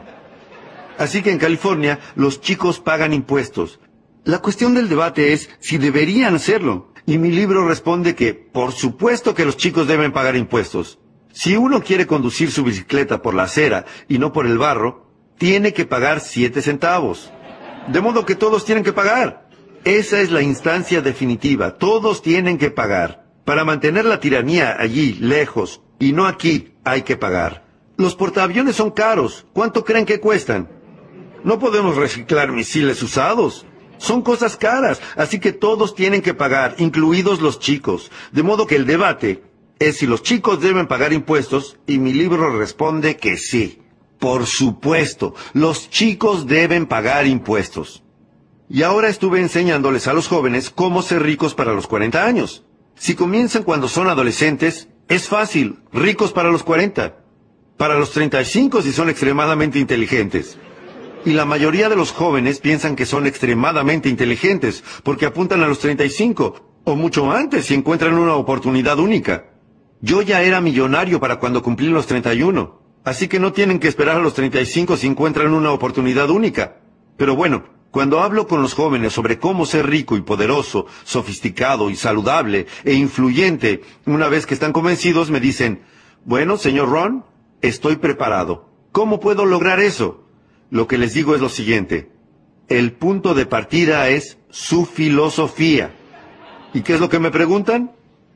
Así que en California, los chicos pagan impuestos. La cuestión del debate es si deberían hacerlo. Y mi libro responde que, por supuesto que los chicos deben pagar impuestos. Si uno quiere conducir su bicicleta por la acera y no por el barro, tiene que pagar 7 centavos. De modo que todos tienen que pagar. Esa es la instancia definitiva. Todos tienen que pagar. Para mantener la tiranía allí, lejos, y no aquí, hay que pagar. Los portaaviones son caros. ¿Cuánto creen que cuestan? No podemos reciclar misiles usados. Son cosas caras, así que todos tienen que pagar, incluidos los chicos. De modo que el debate es si los chicos deben pagar impuestos, y mi libro responde que sí. Por supuesto, los chicos deben pagar impuestos. Y ahora estuve enseñándoles a los jóvenes cómo ser ricos para los 40 años. Si comienzan cuando son adolescentes, es fácil, ricos para los 40. Para los 35 si son extremadamente inteligentes. Y la mayoría de los jóvenes piensan que son extremadamente inteligentes, porque apuntan a los 35, o mucho antes si encuentran una oportunidad única. Yo ya era millonario para cuando cumplí los 31. Así que no tienen que esperar a los 35 si encuentran una oportunidad única. Pero bueno, cuando hablo con los jóvenes sobre cómo ser rico y poderoso, sofisticado y saludable e influyente, una vez que están convencidos me dicen, bueno, señor Ron, estoy preparado. ¿Cómo puedo lograr eso? Lo que les digo es lo siguiente. El punto de partida es su filosofía. ¿Y qué es lo que me preguntan?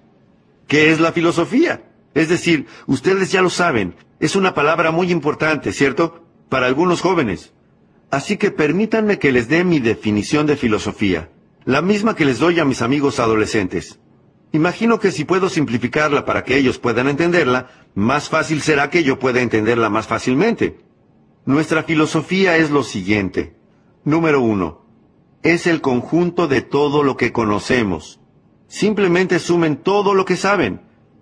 ¿Qué es la filosofía? Es decir, ustedes ya lo saben, es una palabra muy importante, ¿cierto? Para algunos jóvenes. Así que permítanme que les dé mi definición de filosofía, la misma que les doy a mis amigos adolescentes. Imagino que si puedo simplificarla para que ellos puedan entenderla, más fácil será que yo pueda entenderla más fácilmente. Nuestra filosofía es lo siguiente. Número 1. Es el conjunto de todo lo que conocemos. Simplemente sumen todo lo que saben.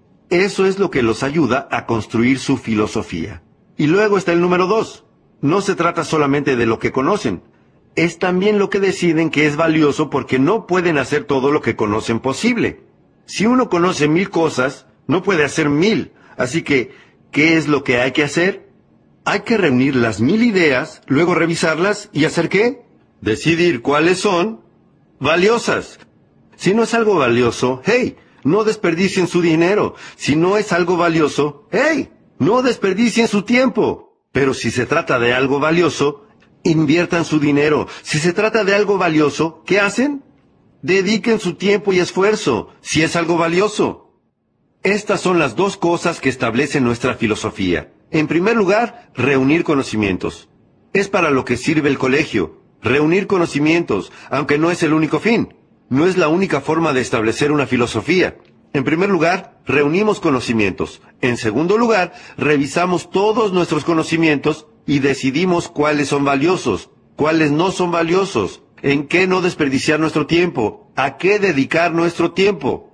Eso es lo que los ayuda a construir su filosofía. Y luego está el número 2. No se trata solamente de lo que conocen. Es también lo que deciden que es valioso porque no pueden hacer todo lo que conocen posible. Si uno conoce 1000 cosas, no puede hacer 1000. Así que, ¿qué es lo que hay que hacer? Hay que reunir las 1000 ideas, luego revisarlas y ¿hacer qué? Decidir cuáles son valiosas. Si no es algo valioso, ¡hey! No desperdicien su dinero. Si no es algo valioso, ¡hey! No desperdicien su tiempo. Pero si se trata de algo valioso, inviertan su dinero. Si se trata de algo valioso, ¿qué hacen? Dediquen su tiempo y esfuerzo, si es algo valioso. Estas son las dos cosas que establece nuestra filosofía. En primer lugar, reunir conocimientos. Es para lo que sirve el colegio. Reunir conocimientos, aunque no es el único fin. No es la única forma de establecer una filosofía. En primer lugar, reunimos conocimientos. En segundo lugar, revisamos todos nuestros conocimientos y decidimos cuáles son valiosos, cuáles no son valiosos, en qué no desperdiciar nuestro tiempo, a qué dedicar nuestro tiempo.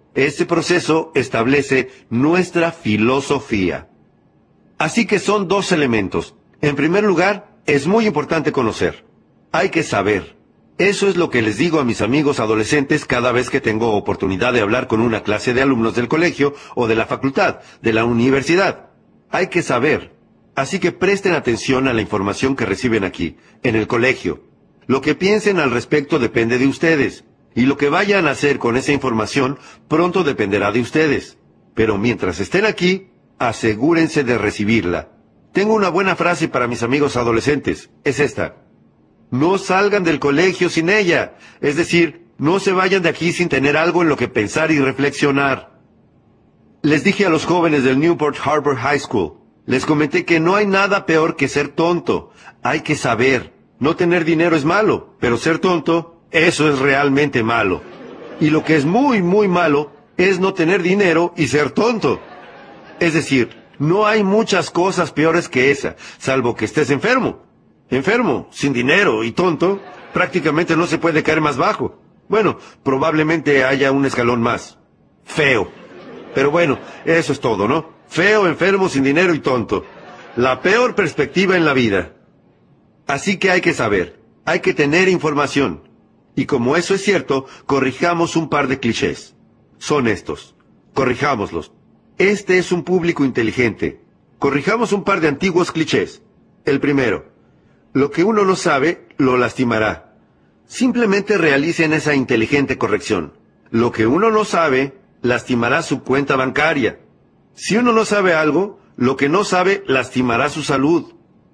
Este proceso establece nuestra filosofía. Así que son dos elementos. En primer lugar, es muy importante conocer. Hay que saber. Eso es lo que les digo a mis amigos adolescentes cada vez que tengo oportunidad de hablar con una clase de alumnos del colegio o de la facultad, de la universidad. Hay que saber. Así que presten atención a la información que reciben aquí, en el colegio. Lo que piensen al respecto depende de ustedes. Y lo que vayan a hacer con esa información pronto dependerá de ustedes. Pero mientras estén aquí, asegúrense de recibirla. Tengo una buena frase para mis amigos adolescentes. Es esta. No salgan del colegio sin ella. Es decir, no se vayan de aquí sin tener algo en lo que pensar y reflexionar. Les dije a los jóvenes del Newport Harbor High School, les comenté que no hay nada peor que ser tonto. Hay que saber. No tener dinero es malo, pero ser tonto, eso es realmente malo. Y lo que es muy, muy malo es no tener dinero y ser tonto. Es decir, no hay muchas cosas peores que esa, salvo que estés enfermo. Enfermo, sin dinero y tonto, prácticamente no se puede caer más bajo. Bueno, probablemente haya un escalón más. Feo. Pero bueno, eso es todo, ¿no? Feo, enfermo, sin dinero y tonto. La peor perspectiva en la vida. Así que hay que saber, hay que tener información. Y como eso es cierto, corrijamos un par de clichés. Son estos. Corrijámoslos. Este es un público inteligente. Corrijamos un par de antiguos clichés. El primero. Lo que uno no sabe, lo lastimará. Simplemente realicen esa inteligente corrección. Lo que uno no sabe, lastimará su cuenta bancaria. Si uno no sabe algo, lo que no sabe, lastimará su salud.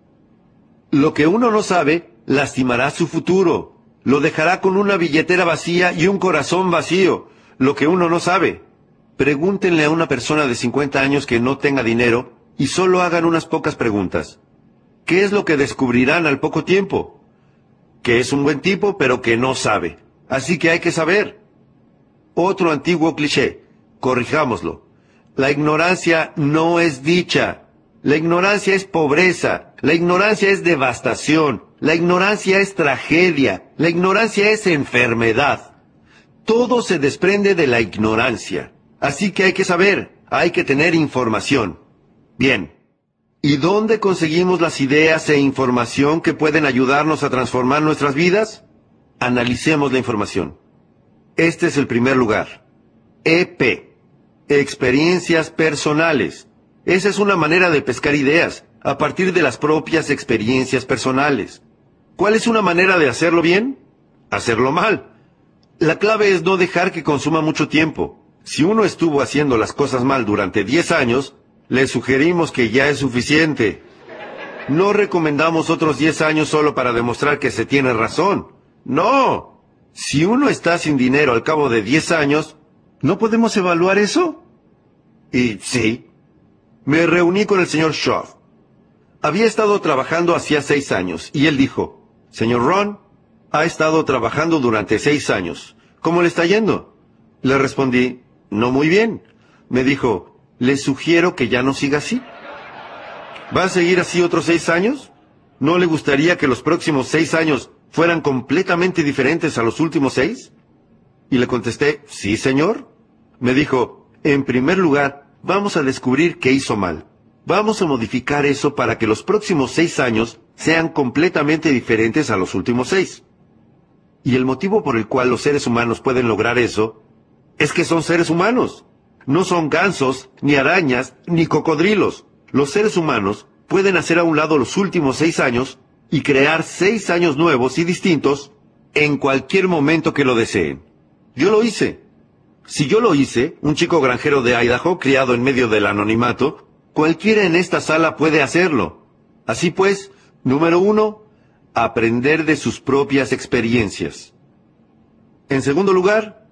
Lo que uno no sabe, lastimará su futuro. Lo dejará con una billetera vacía y un corazón vacío. Lo que uno no sabe. Pregúntenle a una persona de 50 años que no tenga dinero y solo hagan unas pocas preguntas. ¿Qué es lo que descubrirán al poco tiempo? Que es un buen tipo, pero que no sabe. Así que hay que saber. Otro antiguo cliché. Corrijámoslo. La ignorancia no es dicha. La ignorancia es pobreza. La ignorancia es devastación. La ignorancia es tragedia. La ignorancia es enfermedad. Todo se desprende de la ignorancia. Así que hay que saber. Hay que tener información. Bien. ¿Y dónde conseguimos las ideas e información que pueden ayudarnos a transformar nuestras vidas? Analicemos la información. Este es el primer lugar. EP. Experiencias personales. Esa es una manera de pescar ideas, a partir de las propias experiencias personales. ¿Cuál es una manera de hacerlo bien? Hacerlo mal. La clave es no dejar que consuma mucho tiempo. Si uno estuvo haciendo las cosas mal durante 10 años, le sugerimos que ya es suficiente. No recomendamos otros 10 años solo para demostrar que se tiene razón. No. Si uno está sin dinero al cabo de 10 años, ¿no podemos evaluar eso? Y sí. Me reuní con el señor Shaw. Había estado trabajando hacía 6 años, y él dijo, «Señor Ron, ha estado trabajando durante 6 años. ¿Cómo le está yendo?» Le respondí, «No muy bien». Me dijo, «Le sugiero que ya no siga así». ¿Va a seguir así otros 6 años? ¿No le gustaría que los próximos 6 años fueran completamente diferentes a los últimos 6? Y le contesté, «Sí, señor». Me dijo, «En primer lugar, vamos a descubrir qué hizo mal. Vamos a modificar eso para que los próximos 6 años sean completamente diferentes a los últimos 6. Y el motivo por el cual los seres humanos pueden lograr eso es que son seres humanos. No son gansos, ni arañas, ni cocodrilos. Los seres humanos pueden hacer a un lado los últimos 6 años y crear 6 años nuevos y distintos en cualquier momento que lo deseen. Yo lo hice. Si yo lo hice, un chico granjero de Idaho, criado en medio del anonimato, cualquiera en esta sala puede hacerlo. Así pues, número 1, aprender de sus propias experiencias. En segundo lugar,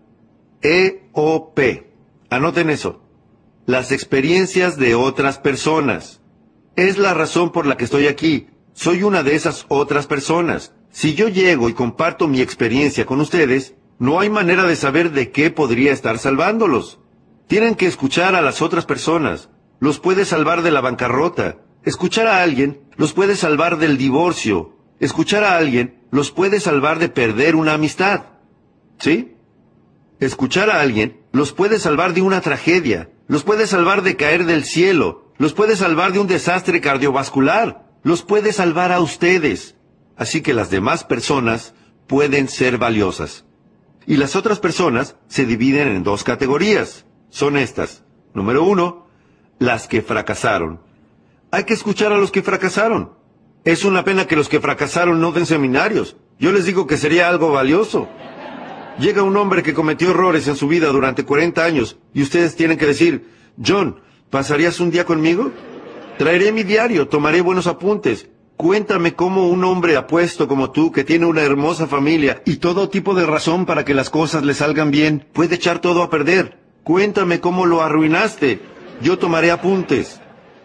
EOP. Anoten eso. Las experiencias de otras personas. Es la razón por la que estoy aquí. Soy una de esas otras personas. Si yo llego y comparto mi experiencia con ustedes, no hay manera de saber de qué podría estar salvándolos. Tienen que escuchar a las otras personas. Los puede salvar de la bancarrota. Escuchar a alguien los puede salvar del divorcio. Escuchar a alguien los puede salvar de perder una amistad. ¿Sí? Escuchar a alguien los puede salvar de una tragedia, los puede salvar de caer del cielo, los puede salvar de un desastre cardiovascular, los puede salvar a ustedes. Así que las demás personas pueden ser valiosas. Y las otras personas se dividen en dos categorías. Son estas. Número 1, las que fracasaron. Hay que escuchar a los que fracasaron. Es una pena que los que fracasaron no den seminarios. Yo les digo que sería algo valioso. Llega un hombre que cometió errores en su vida durante 40 años y ustedes tienen que decir, John, ¿pasarías un día conmigo? Traeré mi diario, tomaré buenos apuntes. Cuéntame cómo un hombre apuesto como tú, que tiene una hermosa familia y todo tipo de razón para que las cosas le salgan bien, puede echar todo a perder. Cuéntame cómo lo arruinaste. Yo tomaré apuntes.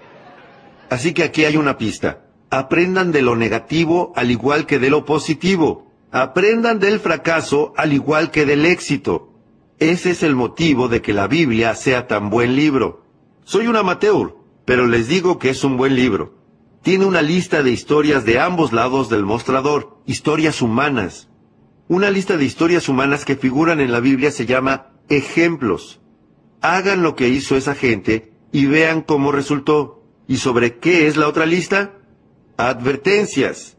Así que aquí hay una pista. Aprendan de lo negativo al igual que de lo positivo. Aprendan del fracaso al igual que del éxito. Ese es el motivo de que la Biblia sea tan buen libro. Soy un amateur, pero les digo que es un buen libro. Tiene una lista de historias de ambos lados del mostrador, historias humanas. Una lista de historias humanas que figuran en la Biblia se llama ejemplos. Hagan lo que hizo esa gente y vean cómo resultó. ¿Y sobre qué es la otra lista? Advertencias.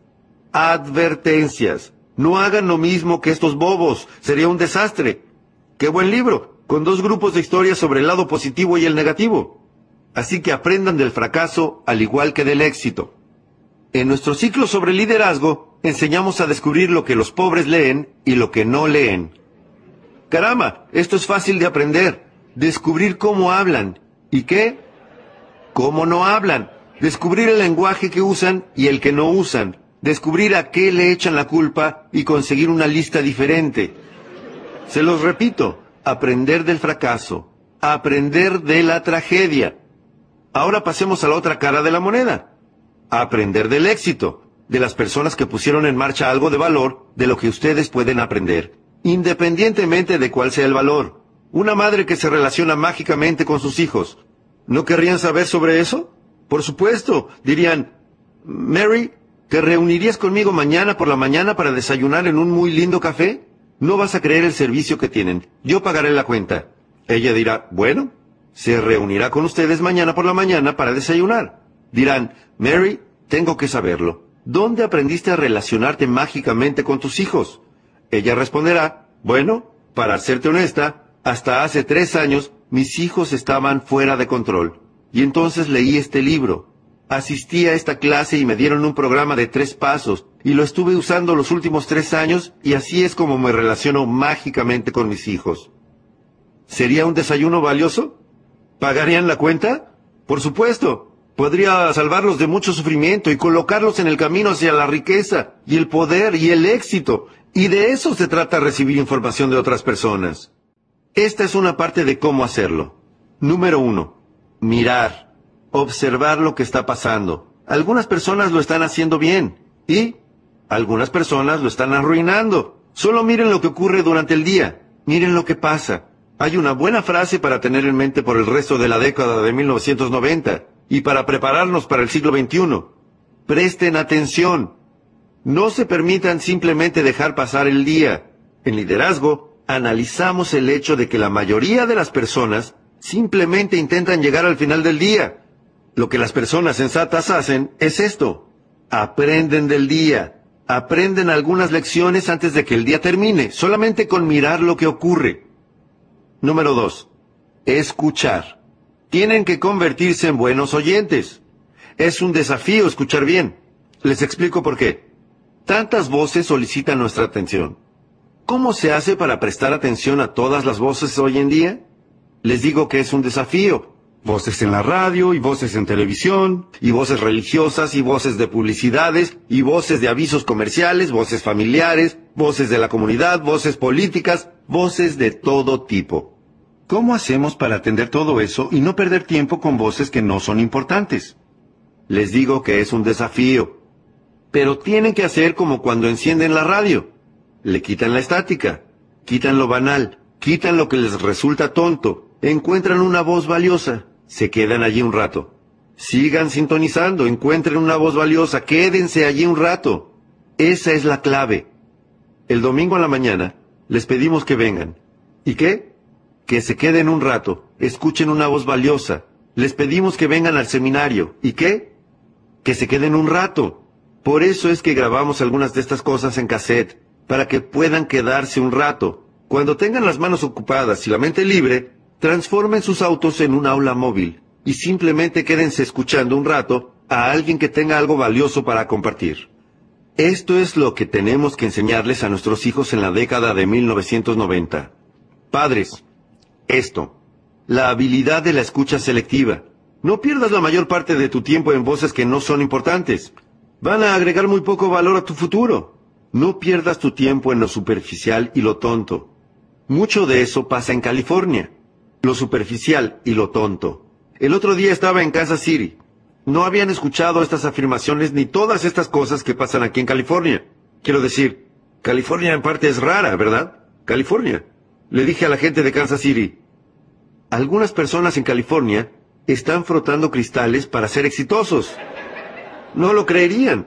Advertencias. No hagan lo mismo que estos bobos. Sería un desastre. ¡Qué buen libro! Con dos grupos de historias sobre el lado positivo y el negativo. Así que aprendan del fracaso al igual que del éxito. En nuestro ciclo sobre liderazgo, enseñamos a descubrir lo que los pobres leen y lo que no leen. ¡Caramba! Esto es fácil de aprender. Descubrir cómo hablan. ¿Y qué? Cómo no hablan. Descubrir el lenguaje que usan y el que no usan. Descubrir a qué le echan la culpa y conseguir una lista diferente. Se los repito, aprender del fracaso, aprender de la tragedia. Ahora pasemos a la otra cara de la moneda. Aprender del éxito, de las personas que pusieron en marcha algo de valor, de lo que ustedes pueden aprender, independientemente de cuál sea el valor. Una madre que se relaciona mágicamente con sus hijos. ¿No querrían saber sobre eso? Por supuesto, dirían, Mary, ¿te reunirías conmigo mañana por la mañana para desayunar en un muy lindo café? No vas a creer el servicio que tienen. Yo pagaré la cuenta. Ella dirá, bueno, se reunirá con ustedes mañana por la mañana para desayunar. Dirán, Mary, tengo que saberlo. ¿Dónde aprendiste a relacionarte mágicamente con tus hijos? Ella responderá, bueno, para serte honesta, hasta hace 3 años mis hijos estaban fuera de control. Y entonces leí este libro. Asistí a esta clase y me dieron un programa de 3 pasos, y lo estuve usando los últimos 3 años, y así es como me relaciono mágicamente con mis hijos. ¿Sería un desayuno valioso? ¿Pagarían la cuenta? Por supuesto. Podría salvarlos de mucho sufrimiento y colocarlos en el camino hacia la riqueza, y el poder, y el éxito. Y de eso se trata recibir información de otras personas. Esta es una parte de cómo hacerlo. Número 1. Mirar. Observar lo que está pasando. Algunas personas lo están haciendo bien. Y algunas personas lo están arruinando. Solo miren lo que ocurre durante el día. Miren lo que pasa. Hay una buena frase para tener en mente por el resto de la década de 1990 y para prepararnos para el siglo XXI. Presten atención. No se permitan simplemente dejar pasar el día. En liderazgo, analizamos el hecho de que la mayoría de las personas simplemente intentan llegar al final del día. Lo que las personas sensatas hacen es esto. Aprenden del día. Aprenden algunas lecciones antes de que el día termine, solamente con mirar lo que ocurre. Número 2. Escuchar. Tienen que convertirse en buenos oyentes. Es un desafío escuchar bien. Les explico por qué. Tantas voces solicitan nuestra atención. ¿Cómo se hace para prestar atención a todas las voces hoy en día? Les digo que es un desafío. Voces en la radio, y voces en televisión, y voces religiosas, y voces de publicidades, y voces de avisos comerciales, voces familiares, voces de la comunidad, voces políticas, voces de todo tipo. ¿Cómo hacemos para atender todo eso y no perder tiempo con voces que no son importantes? Les digo que es un desafío. Pero tienen que hacer como cuando encienden la radio. Le quitan la estática, quitan lo banal, quitan lo que les resulta tonto, encuentran una voz valiosa, se quedan allí un rato. Sigan sintonizando, encuentren una voz valiosa, quédense allí un rato. Esa es la clave. El domingo a la mañana les pedimos que vengan. ¿Y qué? Que se queden un rato, escuchen una voz valiosa. Les pedimos que vengan al seminario. ¿Y qué? Que se queden un rato. Por eso es que grabamos algunas de estas cosas en cassette, para que puedan quedarse un rato. Cuando tengan las manos ocupadas y la mente libre, transformen sus autos en un aula móvil y simplemente quédense escuchando un rato a alguien que tenga algo valioso para compartir. Esto es lo que tenemos que enseñarles a nuestros hijos en la década de 1990. Padres, esto, la habilidad de la escucha selectiva. No pierdas la mayor parte de tu tiempo en voces que no son importantes. Van a agregar muy poco valor a tu futuro. No pierdas tu tiempo en lo superficial y lo tonto. Mucho de eso pasa en California. Lo superficial y lo tonto. El otro día estaba en Kansas City. No habían escuchado estas afirmaciones ni todas estas cosas que pasan aquí en California. Quiero decir, California en parte es rara, ¿verdad? California. Le dije a la gente de Kansas City, algunas personas en California están frotando cristales para ser exitosos. No lo creerían.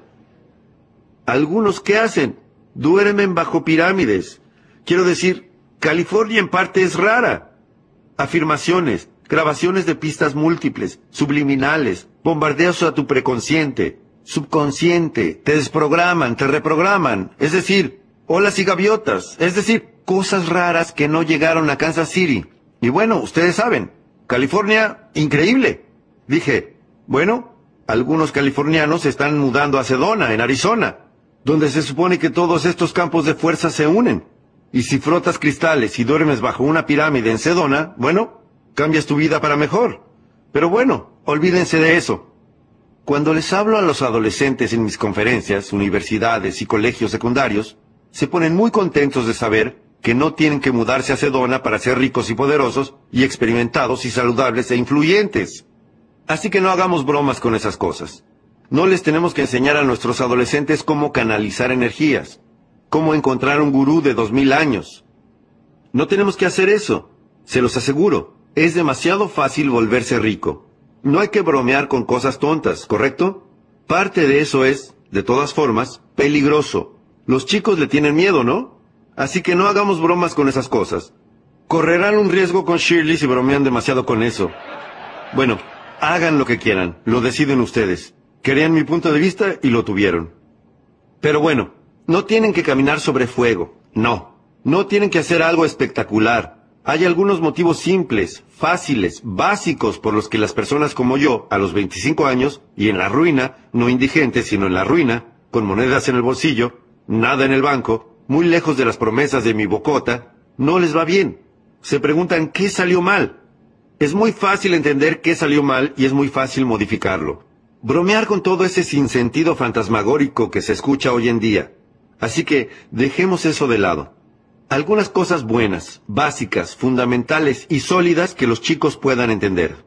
Algunos, ¿qué hacen? Duermen bajo pirámides. Quiero decir, California en parte es rara. Afirmaciones, grabaciones de pistas múltiples, subliminales, bombardeos a tu preconsciente, subconsciente, te desprograman, te reprograman, es decir, olas y gaviotas, es decir, cosas raras que no llegaron a Kansas City. Y bueno, ustedes saben, California, increíble. Dije, bueno, algunos californianos se están mudando a Sedona, en Arizona, donde se supone que todos estos campos de fuerza se unen. Y si frotas cristales y duermes bajo una pirámide en Sedona, bueno, cambias tu vida para mejor. Pero bueno, olvídense de eso. Cuando les hablo a los adolescentes en mis conferencias, universidades y colegios secundarios, se ponen muy contentos de saber que no tienen que mudarse a Sedona para ser ricos y poderosos, y experimentados y saludables e influyentes. Así que no hagamos bromas con esas cosas. No les tenemos que enseñar a nuestros adolescentes cómo canalizar energías, cómo encontrar un gurú de 2000 años. No tenemos que hacer eso, se los aseguro. Es demasiado fácil volverse rico. No hay que bromear con cosas tontas, ¿correcto? Parte de eso es, de todas formas, peligroso. Los chicos le tienen miedo, ¿no? Así que no hagamos bromas con esas cosas. Correrán un riesgo con Shirley si bromean demasiado con eso. Bueno, hagan lo que quieran, lo deciden ustedes. Querían mi punto de vista y lo tuvieron. Pero bueno, no tienen que caminar sobre fuego, no. No tienen que hacer algo espectacular. Hay algunos motivos simples, fáciles, básicos por los que las personas como yo, a los 25 años, y en la ruina, no indigentes, sino en la ruina, con monedas en el bolsillo, nada en el banco, muy lejos de las promesas de mi bocota, no les va bien. Se preguntan qué salió mal. Es muy fácil entender qué salió mal y es muy fácil modificarlo. Bromear con todo ese sinsentido fantasmagórico que se escucha hoy en día. Así que dejemos eso de lado. Algunas cosas buenas, básicas, fundamentales y sólidas que los chicos puedan entender.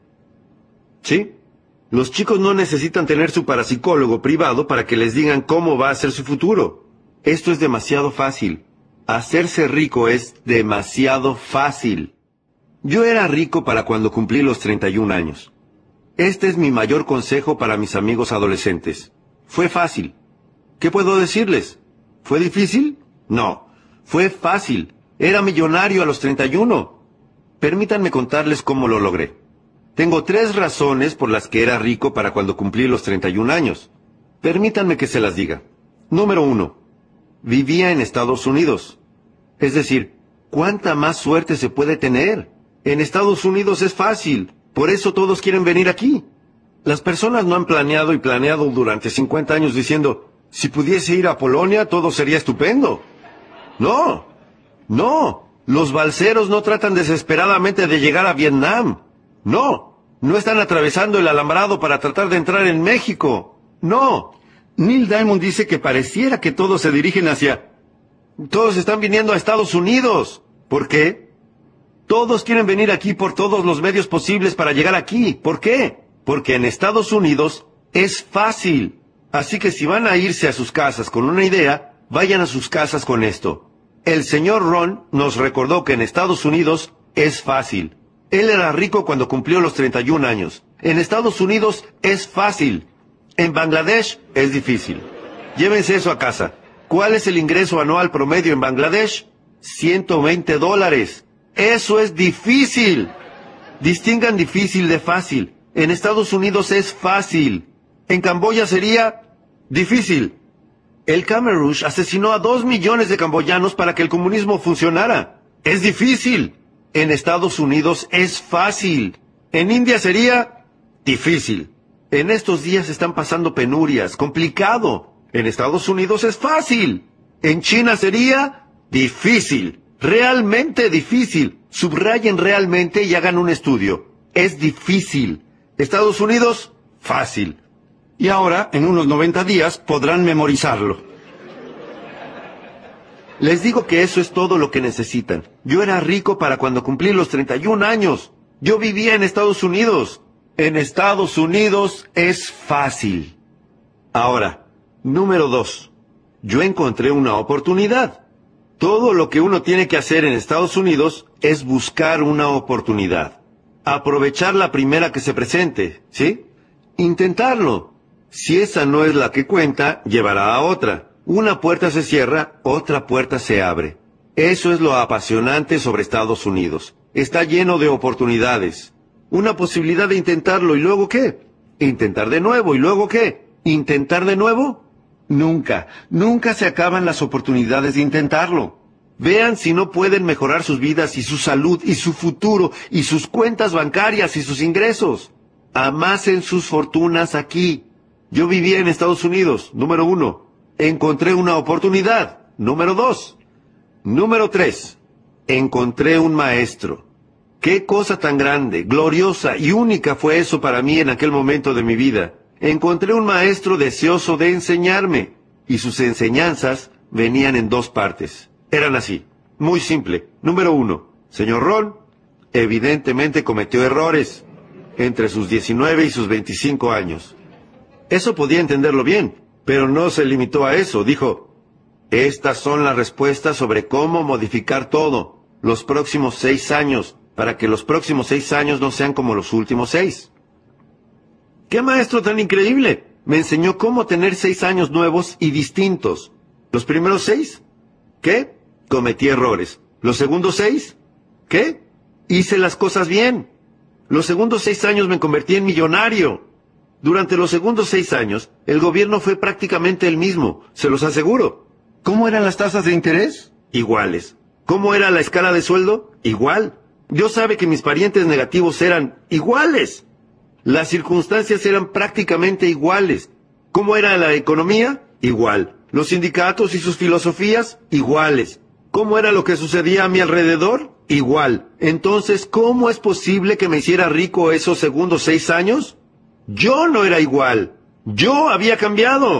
¿Sí? Los chicos no necesitan tener su parapsicólogo privado para que les digan cómo va a ser su futuro. Esto es demasiado fácil. Hacerse rico es demasiado fácil. Yo era rico para cuando cumplí los 31 años. Este es mi mayor consejo para mis amigos adolescentes. Fue fácil. ¿Qué puedo decirles? ¿Fue difícil? No. Fue fácil. Era millonario a los 31. Permítanme contarles cómo lo logré. Tengo 3 razones por las que era rico para cuando cumplí los 31 años. Permítanme que se las diga. Número 1. Vivía en Estados Unidos. Es decir, ¿cuánta más suerte se puede tener? En Estados Unidos es fácil. Por eso todos quieren venir aquí. Las personas no han planeado y planeado durante 50 años diciendo, si pudiese ir a Polonia todo sería estupendo. No, no. Los balseros no tratan desesperadamente de llegar a Vietnam. No, no están atravesando el alambrado para tratar de entrar en México. No. Neil Diamond dice que pareciera que todos se dirigen hacia... Todos están viniendo a Estados Unidos. ¿Por qué? Todos quieren venir aquí por todos los medios posibles para llegar aquí. ¿Por qué? Porque en Estados Unidos es fácil. Así que si van a irse a sus casas con una idea, vayan a sus casas con esto. El señor Ron nos recordó que en Estados Unidos es fácil. Él era rico cuando cumplió los 31 años. En Estados Unidos es fácil. En Bangladesh es difícil. Llévense eso a casa. ¿Cuál es el ingreso anual promedio en Bangladesh? $120. Eso es difícil. Distingan difícil de fácil. En Estados Unidos es fácil. En Camboya sería difícil. El Khmer Rouge asesinó a 2 millones de camboyanos para que el comunismo funcionara. Es difícil. En Estados Unidos es fácil. En India sería difícil. En estos días están pasando penurias, complicado. En Estados Unidos es fácil. En China sería difícil. Realmente difícil. Subrayen realmente y hagan un estudio. Es difícil. Estados Unidos, fácil. Y ahora, en unos 90 días, podrán memorizarlo. Les digo que eso es todo lo que necesitan. Yo era rico para cuando cumplí los 31 años. Yo vivía en Estados Unidos. En Estados Unidos es fácil. Ahora, número 2. Yo encontré una oportunidad. Todo lo que uno tiene que hacer en Estados Unidos es buscar una oportunidad. Aprovechar la primera que se presente, ¿sí? Intentarlo. Si esa no es la que cuenta, llevará a otra. Una puerta se cierra, otra puerta se abre. Eso es lo apasionante sobre Estados Unidos. Está lleno de oportunidades. Una posibilidad de intentarlo, ¿y luego qué? Intentar de nuevo, ¿y luego qué? ¿Intentar de nuevo? Nunca se acaban las oportunidades de intentarlo. Vean si no pueden mejorar sus vidas y su salud y su futuro y sus cuentas bancarias y sus ingresos. Amasen sus fortunas aquí. Yo vivía en Estados Unidos, número 1. Encontré una oportunidad, número 2. Número 3. Encontré un maestro. Qué cosa tan grande, gloriosa y única fue eso para mí en aquel momento de mi vida. Encontré un maestro deseoso de enseñarme, y sus enseñanzas venían en 2 partes. Eran así, muy simple. Número 1, señor Ron, evidentemente cometió errores entre sus 19 y sus 25 años. Eso podía entenderlo bien, pero no se limitó a eso. Dijo, estas son las respuestas sobre cómo modificar todo los próximos 6 años, para que los próximos 6 años no sean como los últimos 6. ¡Qué maestro tan increíble! Me enseñó cómo tener 6 años nuevos y distintos. ¿Los primeros 6? ¿Qué? Cometí errores. ¿Los segundos 6? ¿Qué? Hice las cosas bien. Los segundos 6 años me convertí en millonario. Durante los segundos 6 años, el gobierno fue prácticamente el mismo, se los aseguro. ¿Cómo eran las tasas de interés? Iguales. ¿Cómo era la escala de sueldo? Igual. Dios sabe que mis parientes negativos eran iguales. Las circunstancias eran prácticamente iguales. ¿Cómo era la economía? Igual. Los sindicatos y sus filosofías? Iguales. ¿Cómo era lo que sucedía a mi alrededor? Igual. Entonces, ¿cómo es posible que me hiciera rico esos segundos 6 años? Yo no era igual. Yo había cambiado.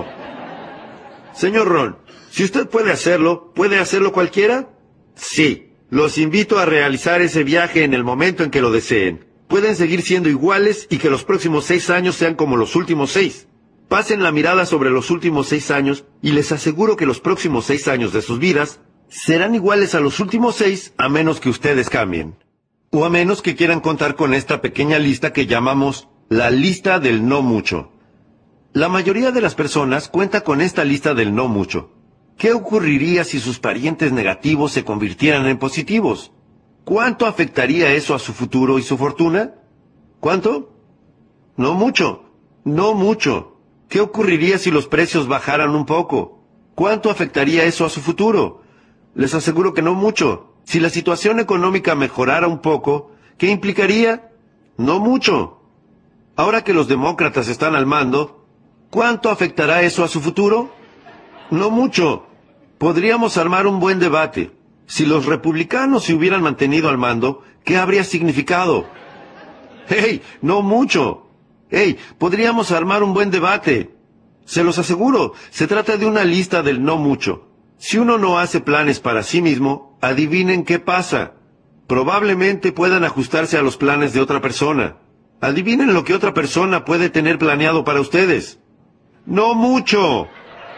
Señor Ron, si usted ¿puede hacerlo cualquiera? Sí. Los invito a realizar ese viaje en el momento en que lo deseen. Pueden seguir siendo iguales y que los próximos 6 años sean como los últimos 6. Pasen la mirada sobre los últimos 6 años y les aseguro que los próximos 6 años de sus vidas serán iguales a los últimos 6 a menos que ustedes cambien. O a menos que quieran contar con esta pequeña lista que llamamos la lista del no mucho. La mayoría de las personas cuenta con esta lista del no mucho. ¿Qué ocurriría si sus parientes negativos se convirtieran en positivos? ¿Cuánto afectaría eso a su futuro y su fortuna? ¿Cuánto? No mucho. No mucho. ¿Qué ocurriría si los precios bajaran un poco? ¿Cuánto afectaría eso a su futuro? Les aseguro que no mucho. Si la situación económica mejorara un poco, ¿qué implicaría? No mucho. Ahora que los demócratas están al mando, ¿cuánto afectará eso a su futuro? No mucho. Podríamos armar un buen debate. Si los republicanos se hubieran mantenido al mando, ¿qué habría significado? ¡Hey! No mucho. ¡Hey! Podríamos armar un buen debate. Se los aseguro, se trata de una lista del no mucho. Si uno no hace planes para sí mismo, adivinen qué pasa. Probablemente puedan ajustarse a los planes de otra persona. Adivinen lo que otra persona puede tener planeado para ustedes. ¡No mucho!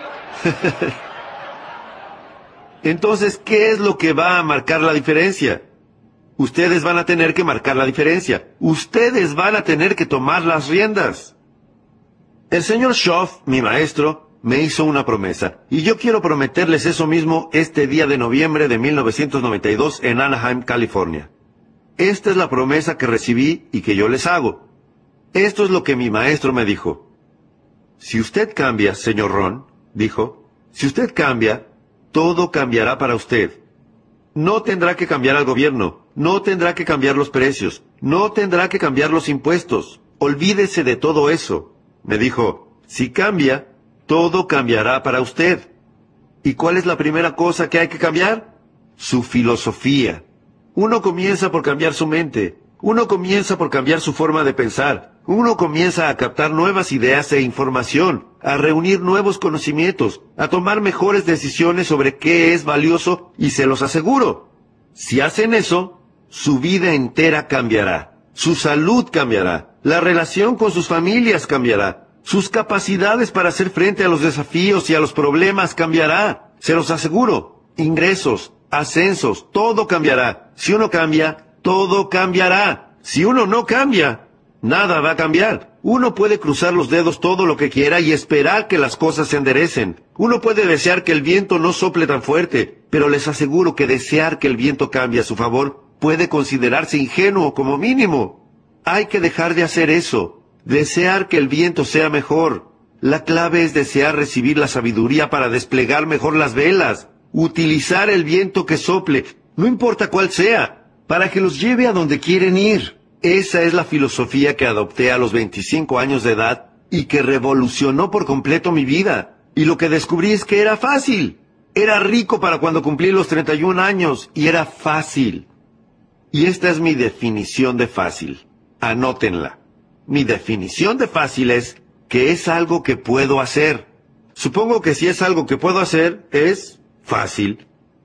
Entonces, ¿qué es lo que va a marcar la diferencia? Ustedes van a tener que marcar la diferencia. Ustedes van a tener que tomar las riendas. El señor Schoff, mi maestro, me hizo una promesa, y yo quiero prometerles eso mismo este día de noviembre de 1992 en Anaheim, California. Esta es la promesa que recibí y que yo les hago. Esto es lo que mi maestro me dijo. Si usted cambia, señor Ron, dijo, si usted cambia, todo cambiará para usted. No tendrá que cambiar al gobierno, no tendrá que cambiar los precios, no tendrá que cambiar los impuestos. Olvídese de todo eso. Me dijo, si cambia, todo cambiará para usted. ¿Y cuál es la primera cosa que hay que cambiar? Su filosofía. Uno comienza por cambiar su mente. Uno comienza por cambiar su forma de pensar. Uno comienza a captar nuevas ideas e información, a reunir nuevos conocimientos, a tomar mejores decisiones sobre qué es valioso, y se los aseguro. Si hacen eso, su vida entera cambiará. Su salud cambiará. La relación con sus familias cambiará. Sus capacidades para hacer frente a los desafíos y a los problemas cambiará. Se los aseguro. Ingresos, ascensos, todo cambiará. Si uno cambia, todo cambiará. Si uno no cambia, nada va a cambiar. Uno puede cruzar los dedos todo lo que quiera y esperar que las cosas se enderecen. Uno puede desear que el viento no sople tan fuerte, pero les aseguro que desear que el viento cambie a su favor puede considerarse ingenuo como mínimo. Hay que dejar de hacer eso. Desear que el viento sea mejor. La clave es desear recibir la sabiduría para desplegar mejor las velas. Utilizar el viento que sople, no importa cuál sea, para que los lleve a donde quieren ir. Esa es la filosofía que adopté a los 25 años de edad y que revolucionó por completo mi vida. Y lo que descubrí es que era fácil. Era rico para cuando cumplí los 31 años y era fácil. Y esta es mi definición de fácil. Anótenla. Mi definición de fácil es que es algo que puedo hacer. Supongo que si es algo que puedo hacer, es fácil.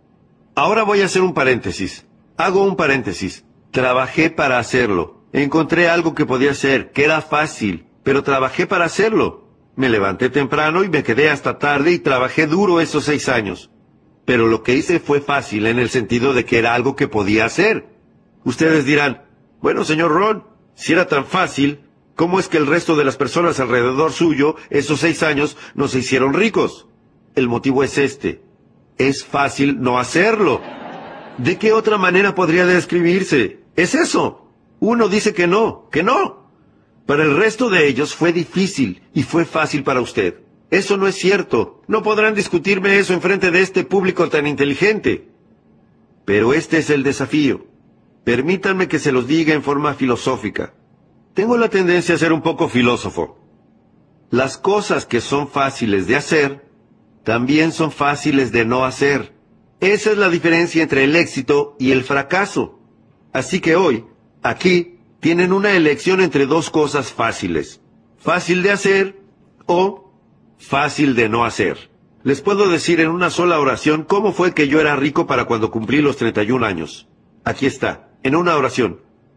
Ahora voy a hacer un paréntesis. Hago un paréntesis. Trabajé para hacerlo. Encontré algo que podía hacer, que era fácil, pero trabajé para hacerlo. Me levanté temprano y me quedé hasta tarde y trabajé duro esos 6 años. Pero lo que hice fue fácil en el sentido de que era algo que podía hacer. Ustedes dirán, bueno, señor Ron, si era tan fácil, ¿cómo es que el resto de las personas alrededor suyo, esos 6 años, no se hicieron ricos? El motivo es este. Es fácil no hacerlo. ¿De qué otra manera podría describirse? Es eso. Uno dice que no, que no. Para el resto de ellos fue difícil y fue fácil para usted. Eso no es cierto. No podrán discutirme eso enfrente de este público tan inteligente. Pero este es el desafío. Permítanme que se los diga en forma filosófica. Tengo la tendencia a ser un poco filósofo. Las cosas que son fáciles de hacer, también son fáciles de no hacer. Esa es la diferencia entre el éxito y el fracaso. Así que hoy, aquí, tienen una elección entre dos cosas fáciles. Fácil de hacer o fácil de no hacer. Les puedo decir en una sola oración cómo fue que yo era rico para cuando cumplí los 31 años. Aquí está, en una oración.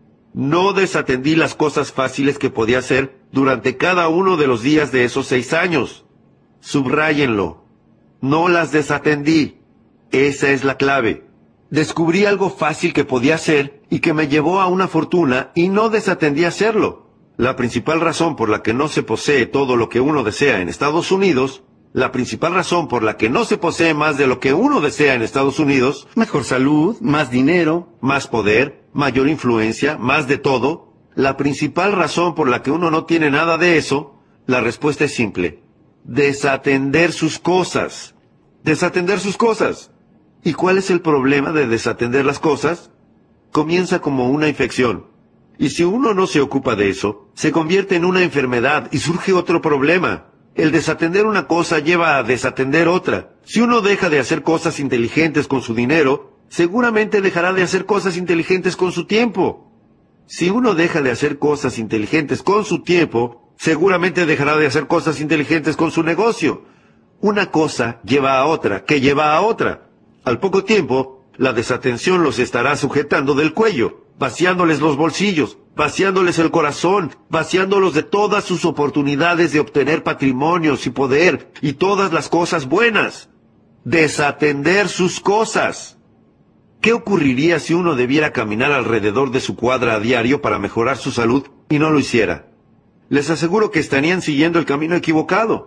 No desatendí las cosas fáciles que podía hacer durante cada uno de los días de esos 6 años. Subráyenlo. No las desatendí. Esa es la clave. Descubrí algo fácil que podía hacer y que me llevó a una fortuna y no desatendí hacerlo. La principal razón por la que no se posee todo lo que uno desea en Estados Unidos, la principal razón por la que no se posee más de lo que uno desea en Estados Unidos, mejor salud, más dinero, más poder, mayor influencia, más de todo, la principal razón por la que uno no tiene nada de eso, la respuesta es simple. Desatender sus cosas. Desatender sus cosas. ¿Y cuál es el problema de desatender las cosas? Comienza como una infección. Y si uno no se ocupa de eso, se convierte en una enfermedad y surge otro problema. El desatender una cosa lleva a desatender otra. Si uno deja de hacer cosas inteligentes con su dinero, seguramente dejará de hacer cosas inteligentes con su tiempo. Si uno deja de hacer cosas inteligentes con su tiempo, seguramente dejará de hacer cosas inteligentes con su negocio. Una cosa lleva a otra, que lleva a otra. Al poco tiempo, la desatención los estará sujetando del cuello, vaciándoles los bolsillos, vaciándoles el corazón, vaciándolos de todas sus oportunidades de obtener patrimonios y poder y todas las cosas buenas. Desatender sus cosas. ¿Qué ocurriría si uno debiera caminar alrededor de su cuadra a diario para mejorar su salud y no lo hiciera? Les aseguro que estarían siguiendo el camino equivocado.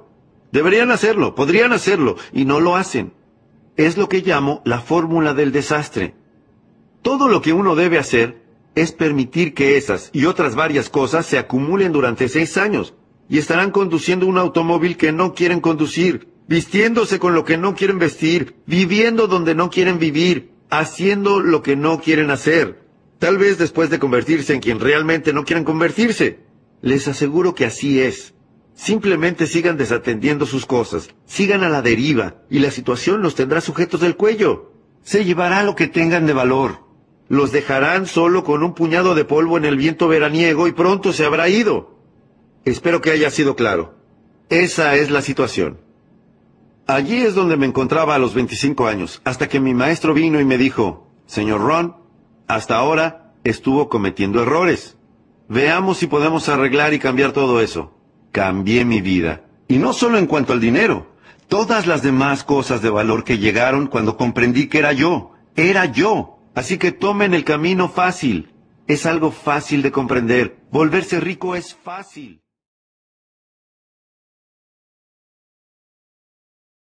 Deberían hacerlo, podrían hacerlo, y no lo hacen. Es lo que llamo la fórmula del desastre. Todo lo que uno debe hacer es permitir que esas y otras varias cosas se acumulen durante 6 años, y estarán conduciendo un automóvil que no quieren conducir, vistiéndose con lo que no quieren vestir, viviendo donde no quieren vivir, haciendo lo que no quieren hacer. Tal vez después de convertirse en quien realmente no quieren convertirse. Les aseguro que así es. Simplemente sigan desatendiendo sus cosas, sigan a la deriva, y la situación los tendrá sujetos del cuello. Se llevará lo que tengan de valor. Los dejarán solo con un puñado de polvo en el viento veraniego y pronto se habrá ido. Espero que haya sido claro. Esa es la situación. Allí es donde me encontraba a los 25 años, hasta que mi maestro vino y me dijo, «Señor Ron, hasta ahora estuvo cometiendo errores. Veamos si podemos arreglar y cambiar todo eso». Cambié mi vida. Y no solo en cuanto al dinero. Todas las demás cosas de valor que llegaron cuando comprendí que era yo. Era yo. Así que tomen el camino fácil. Es algo fácil de comprender. Volverse rico es fácil.